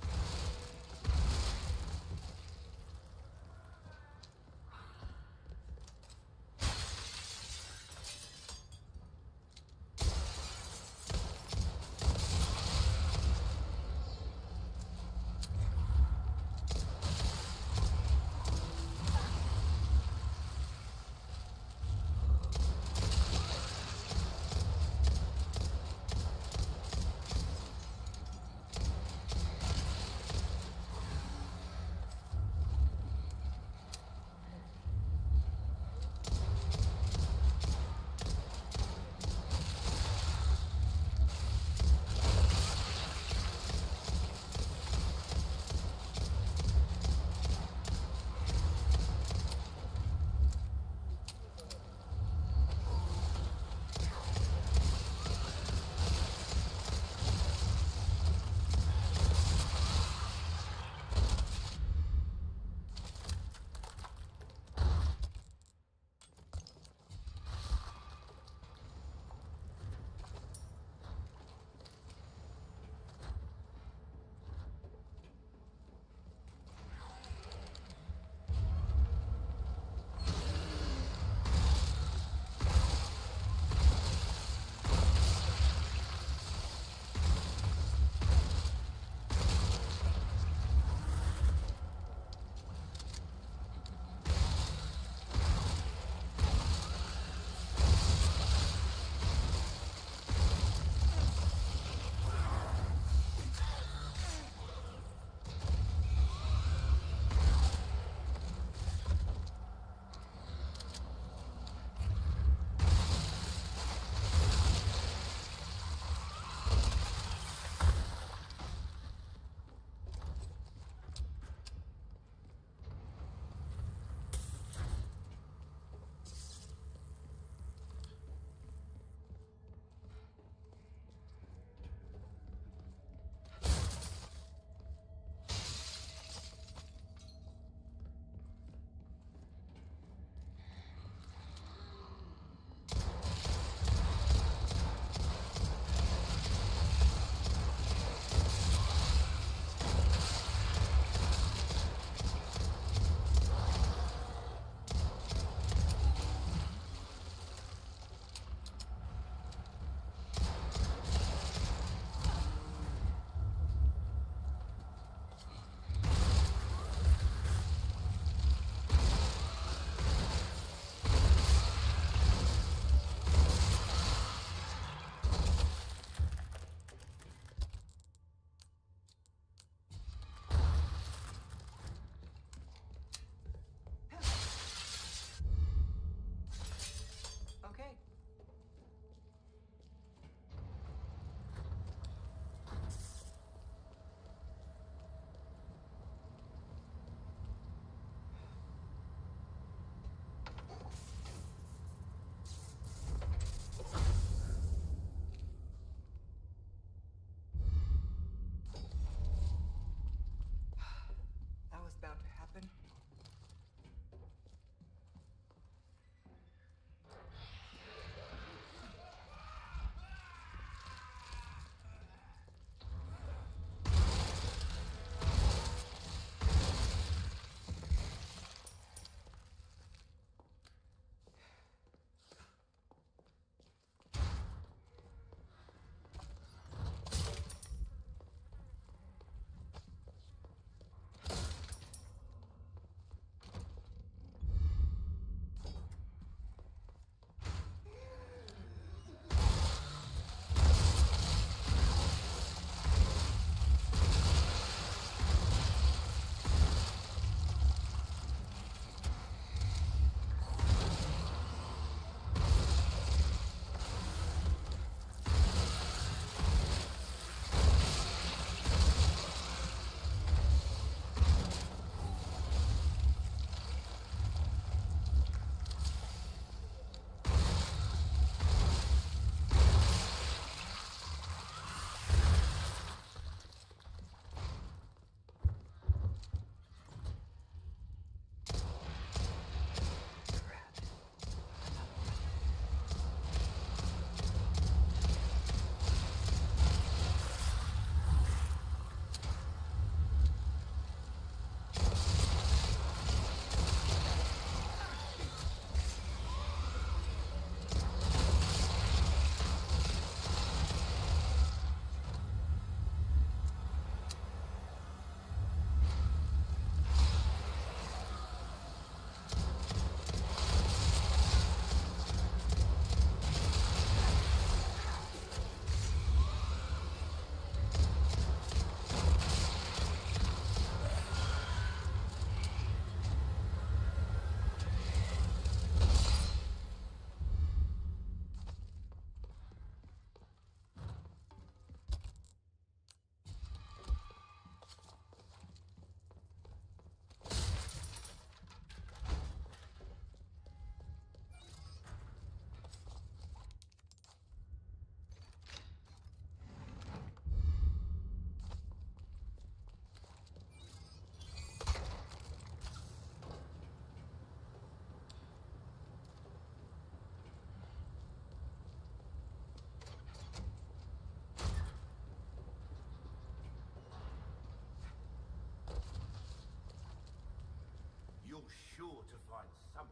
You're sure to find something.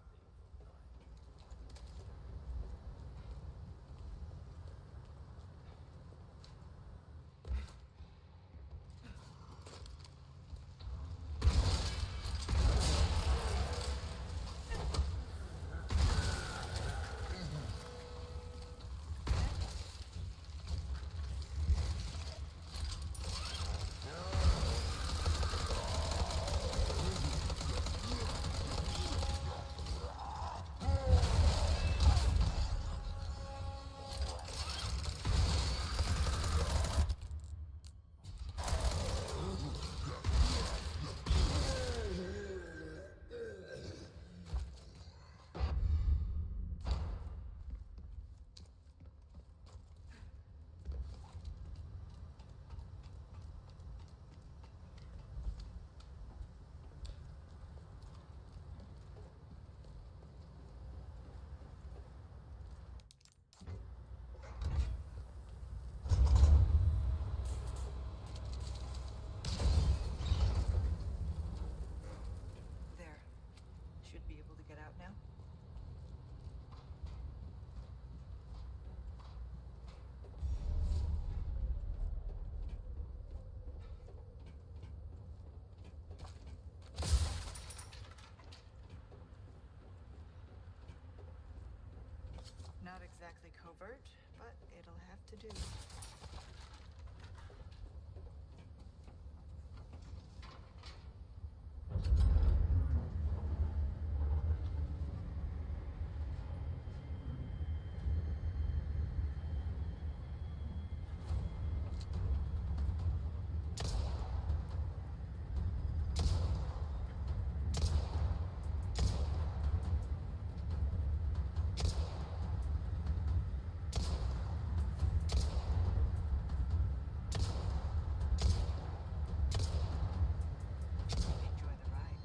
There. Should be able to get out now. Not exactly covert, but it'll have to do. Enjoy the ride.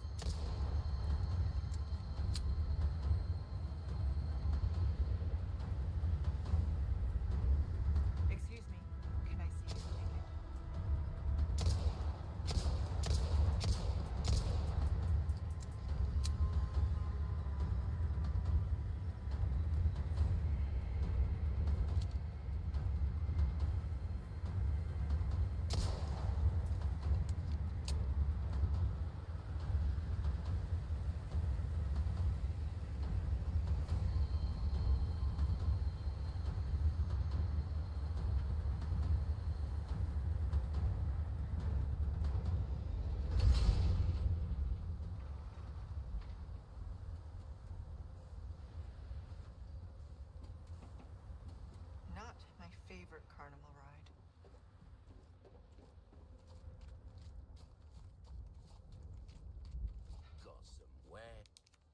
Excuse me, can I see your ticket? Not my favorite carnival ride. Got some wet.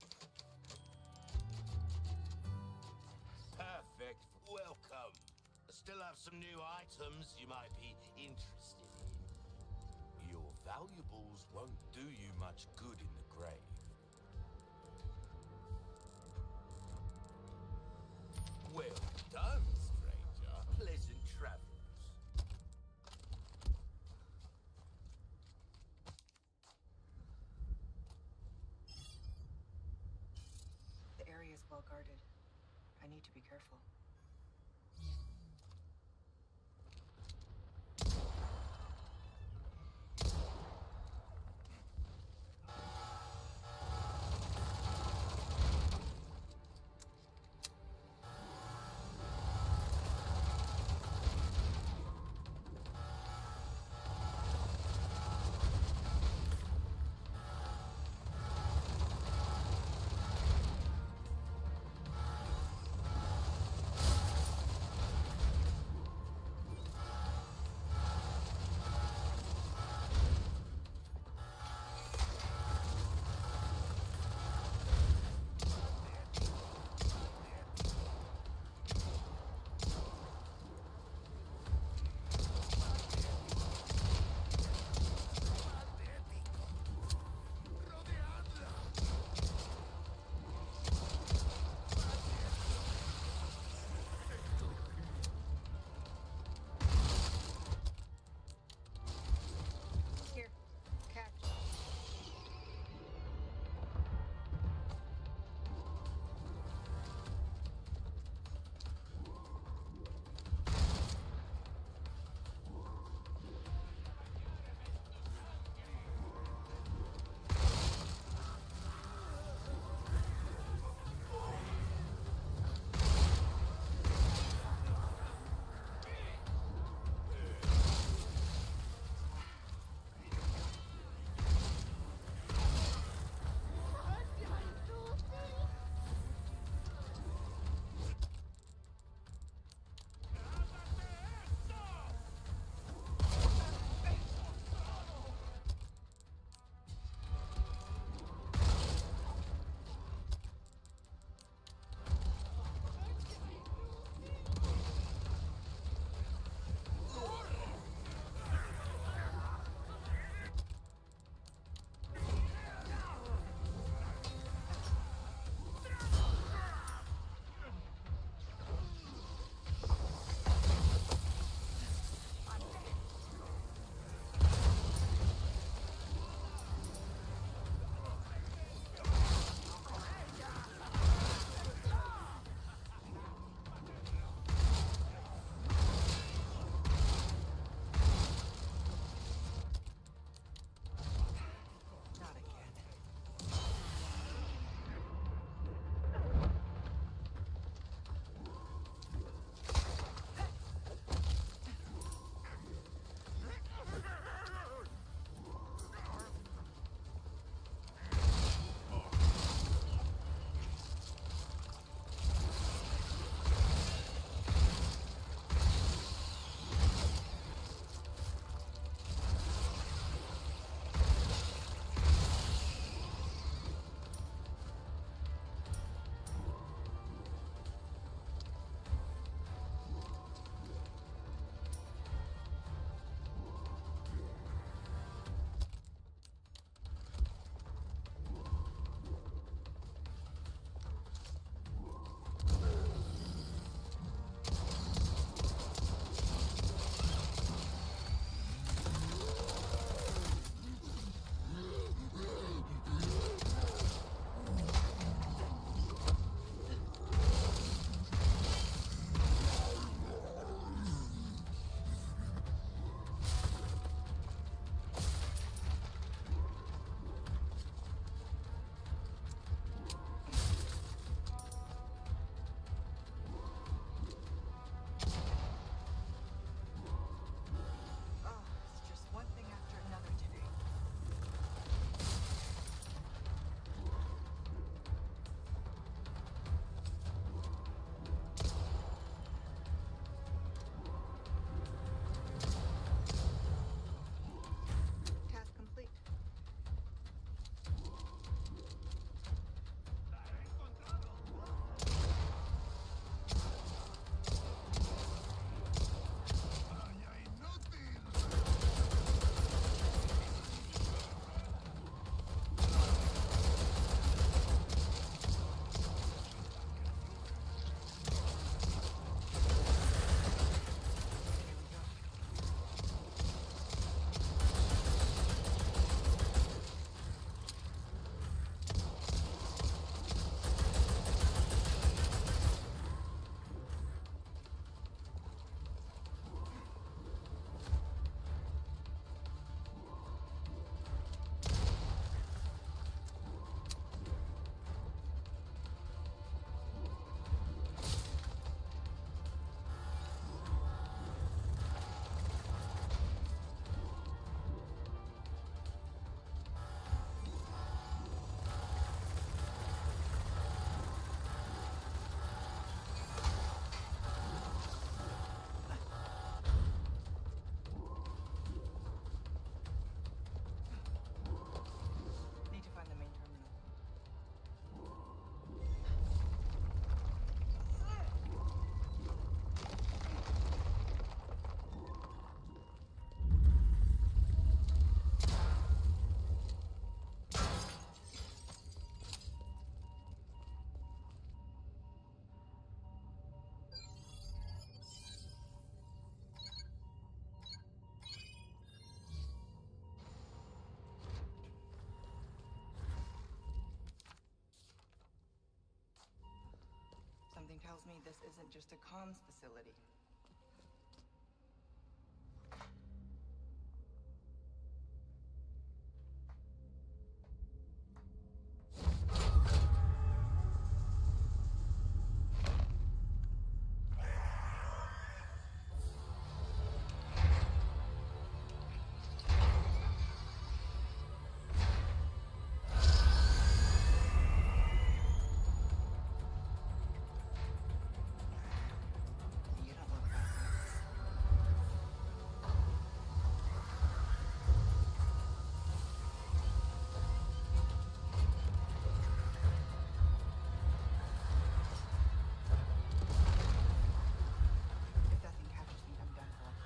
Perfect. Welcome. I still have some new items you might be interested in. Your valuables won't do you much good in the grave. Well done, stranger. Pleasant travels. The area is well guarded. I need to be careful. Something tells me this isn't just a comms facility. You don't look that If that thing captures me, I'm done for.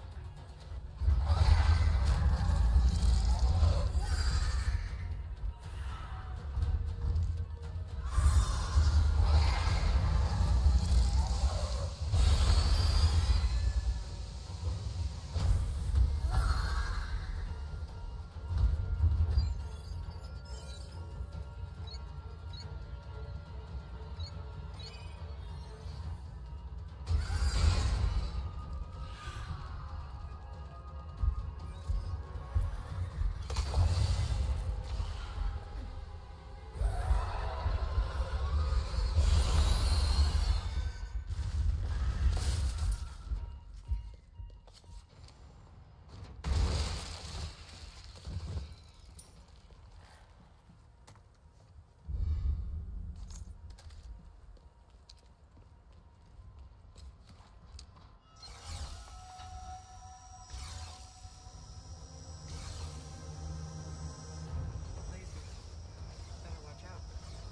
Lasers. Better watch out.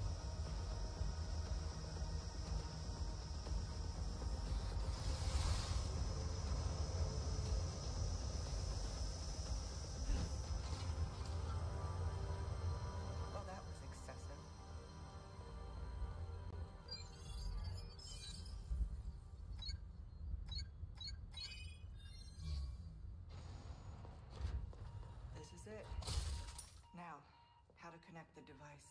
Well, that was excessive. This is it. Now, how to connect the device.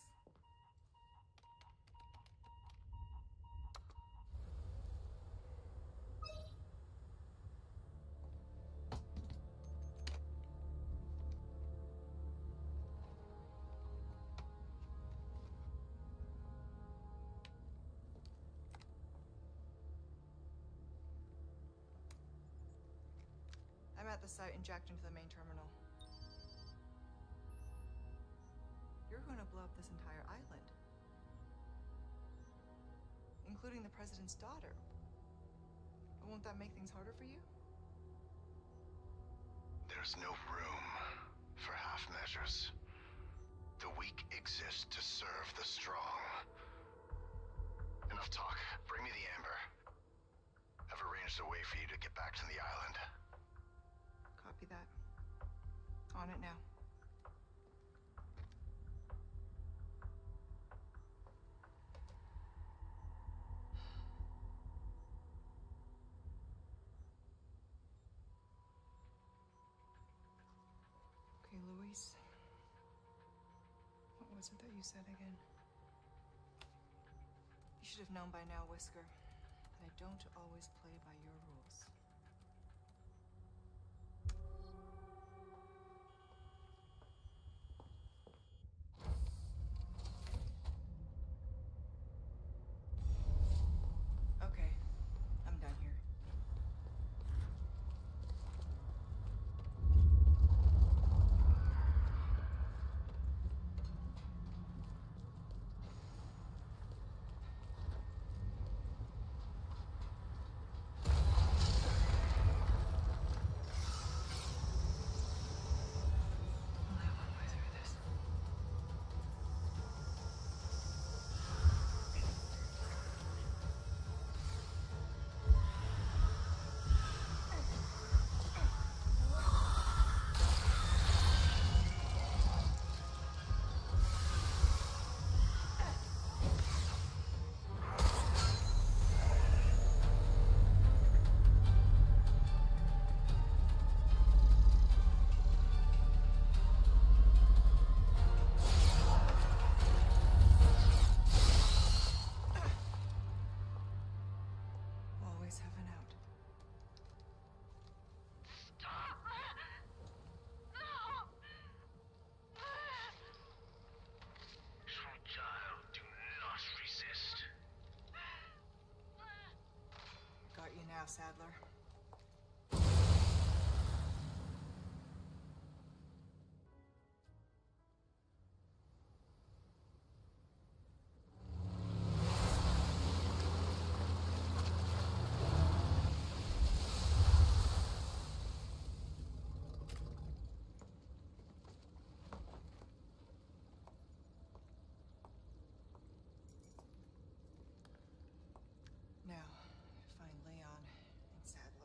I'm at the site and jacked into the main terminal. You're going to blow up this entire island, including the president's daughter. Won't that make things harder for you? There's no room for half measures. The weak exist to serve the strong. Enough talk. Bring me the amber. I've arranged a way for you to get back to the island. Copy that. On it now. Okay, Luis. What was it that you said again? You should have known by now, Whisker, that I don't always play by your rules. Okay, I'm done here. now, Sadler. Now, find Leon and Sadler.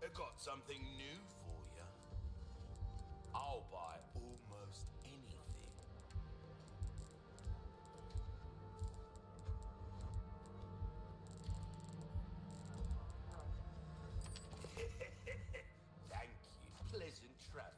I got something new for you. I'll buy almost anything. Thank you. Pleasant travels.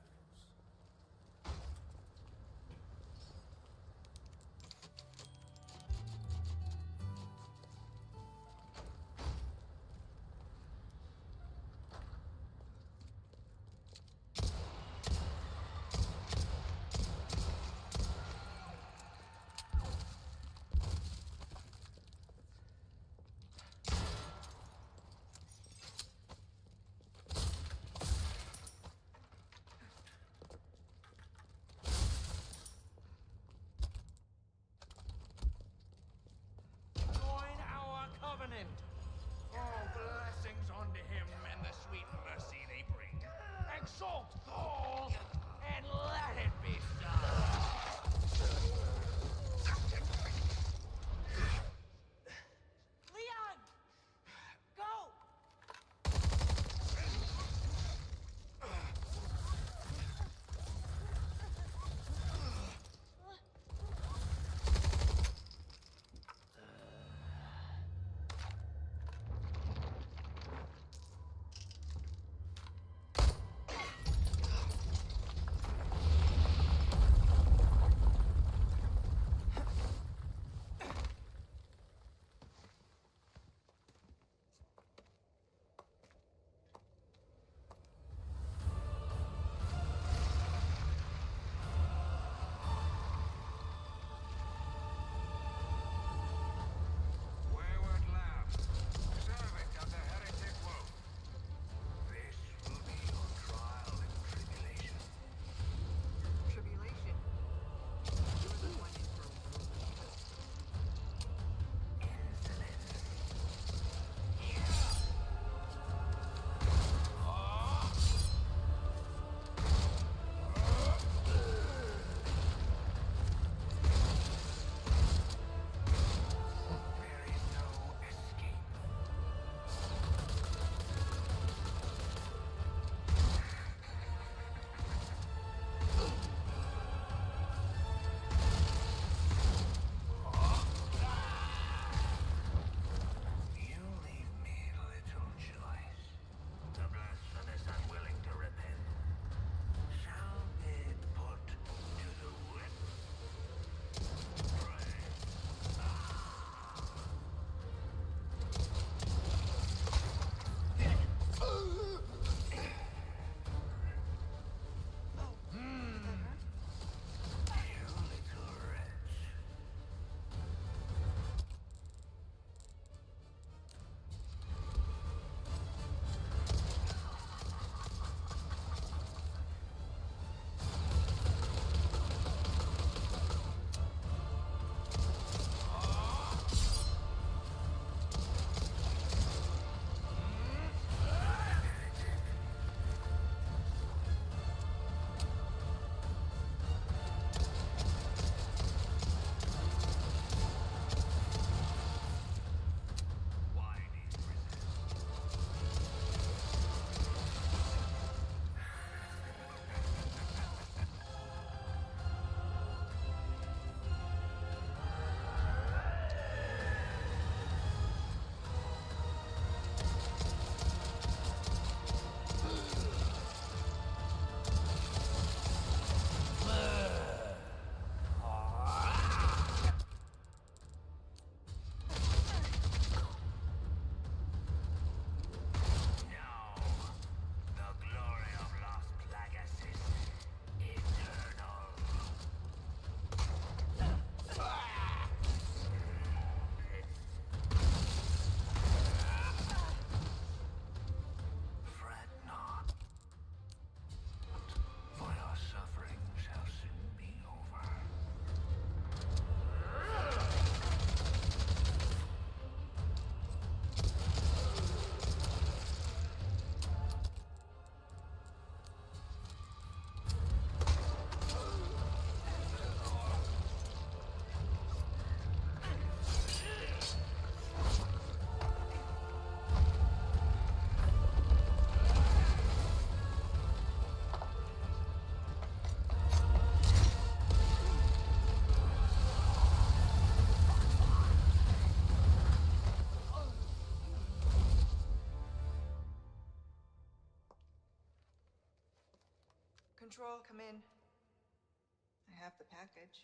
Control, come in. I have the package.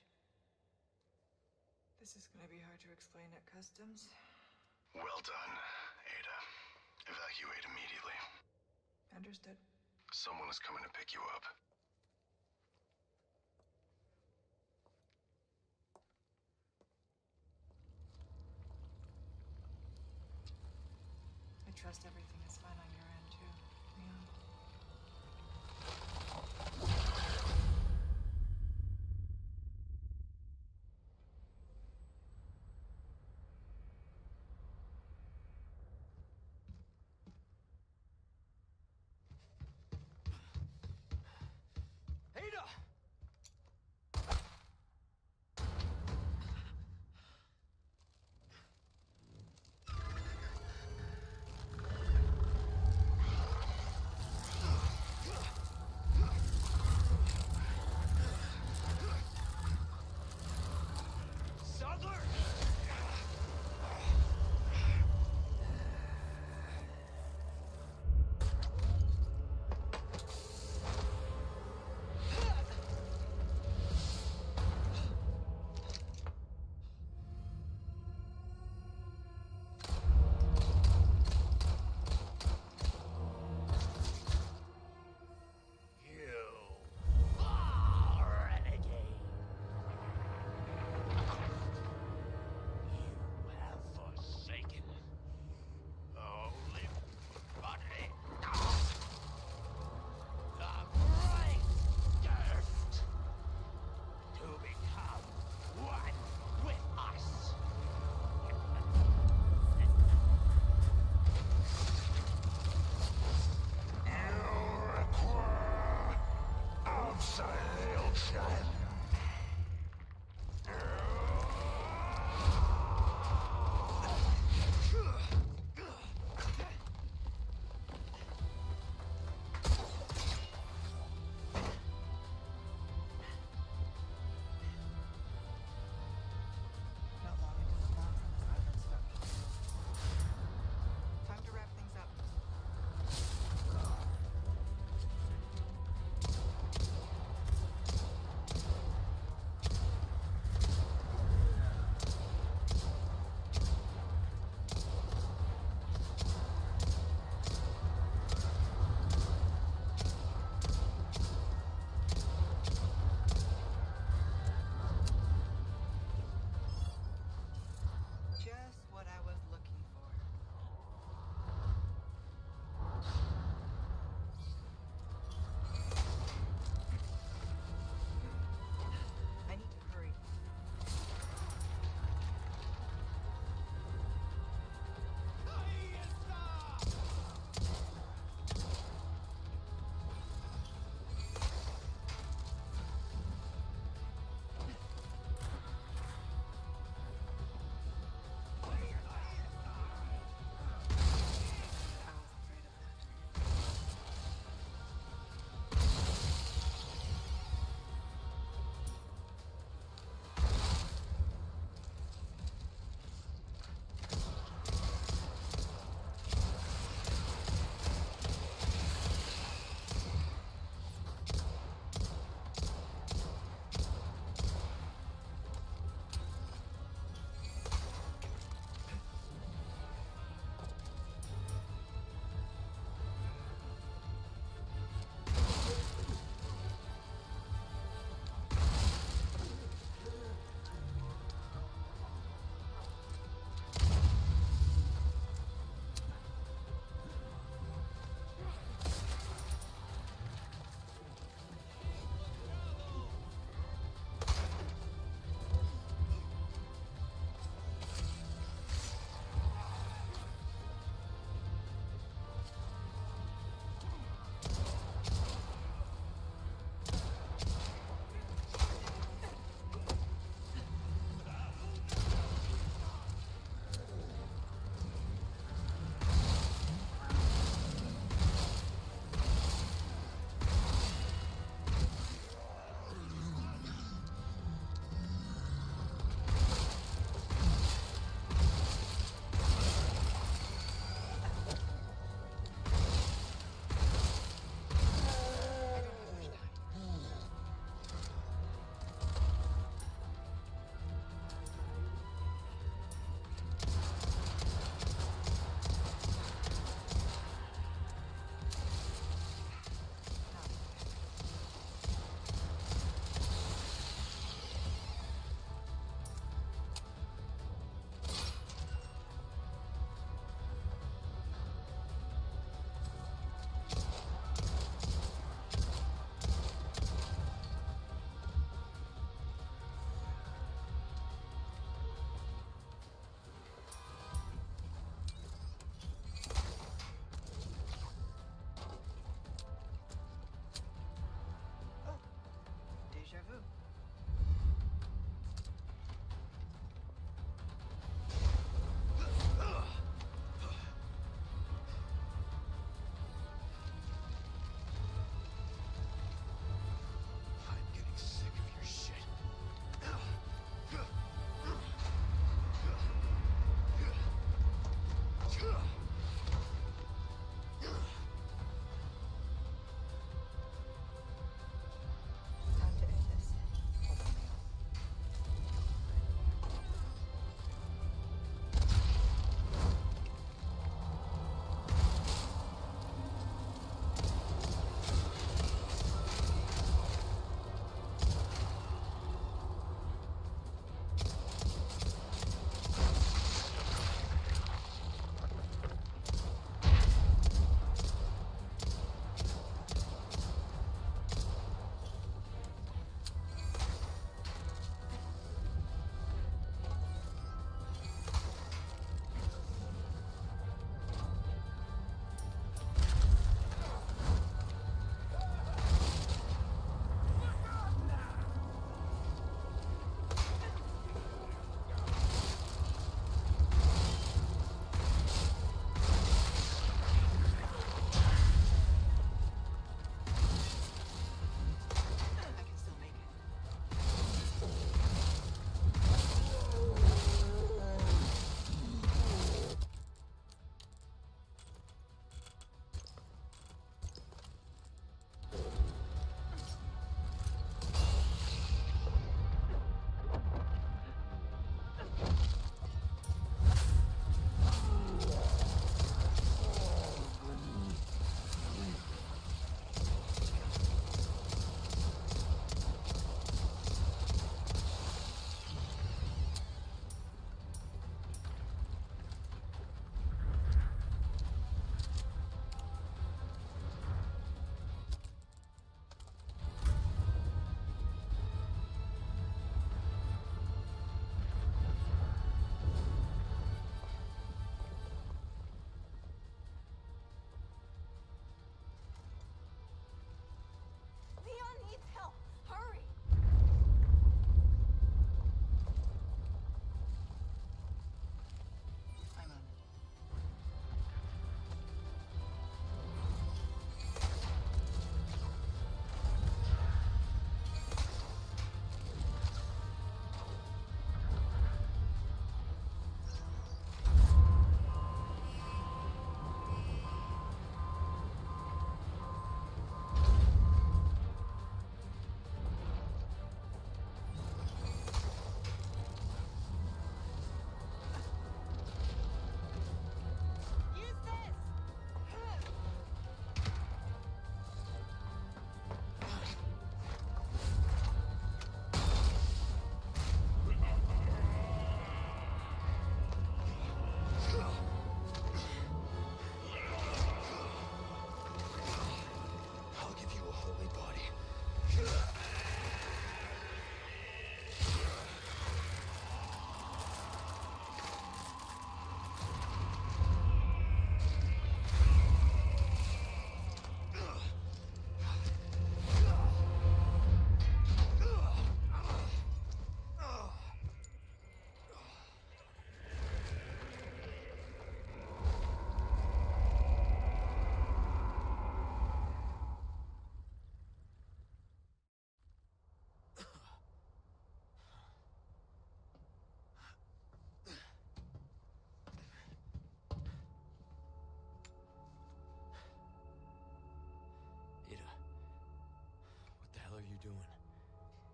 This is gonna be hard to explain at customs. Well done, Ada. Evacuate immediately. Understood. Someone is coming to pick you up. I trust everything is fine on your end, too, Leon. Ada! Sadler! Not long into the long run of island stuff. Time to wrap things up.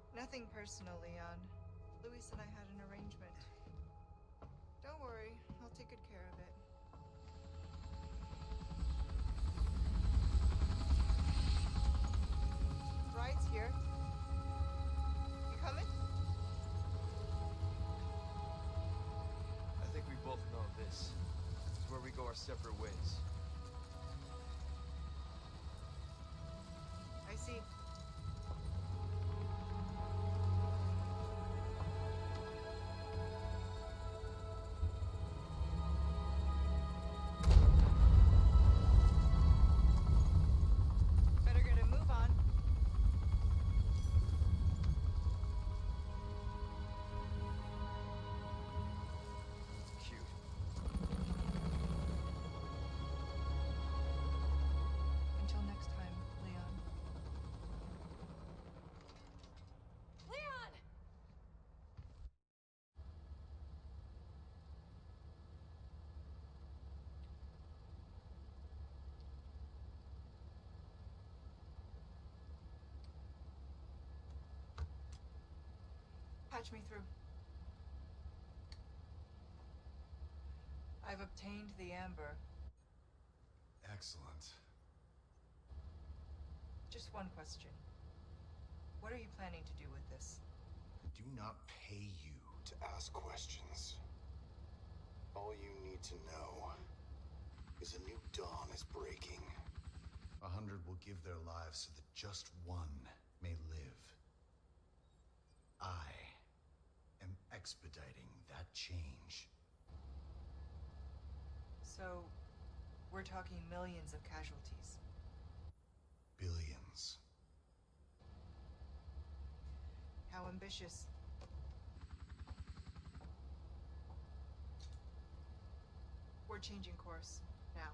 Nothing personal, Leon. Luis and I had an arrangement. Don't worry, I'll take good care of it. Ride's here. You coming? I think we both know this is where we go our separate ways. I see. Better get a move on. Cute. Until next time, Leon. Leon! Patch me through. I've obtained the amber. Excellent. Just one question. What are you planning to do with this? I do not pay you to ask questions. All you need to know is a new dawn is breaking. 100 will give their lives so that just one may live. I am expediting that change. So, we're talking millions of casualties. Billions. How ambitious. We're changing course now.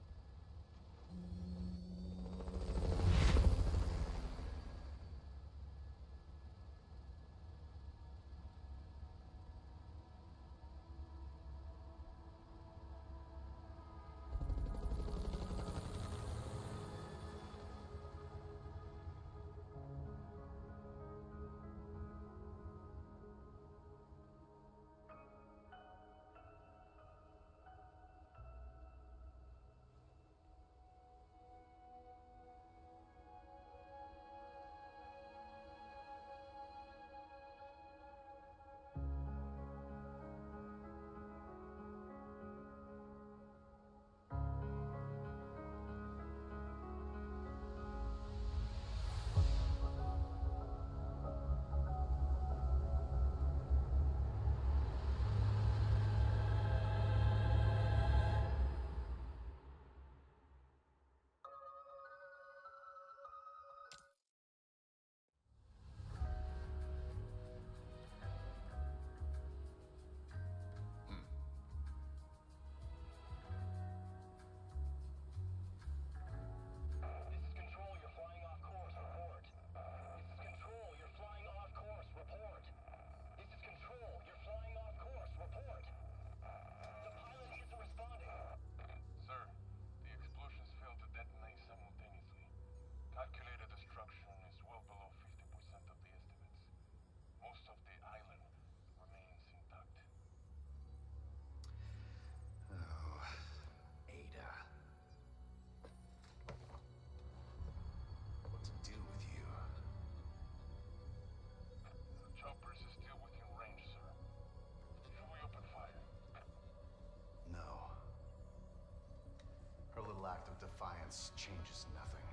act of defiance changes nothing.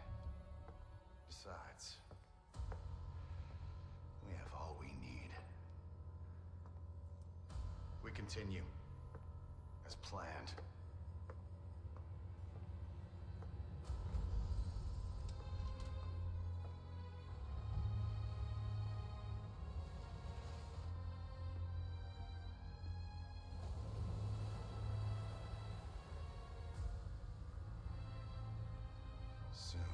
Besides, we have all we need. We continue, as planned. Soon.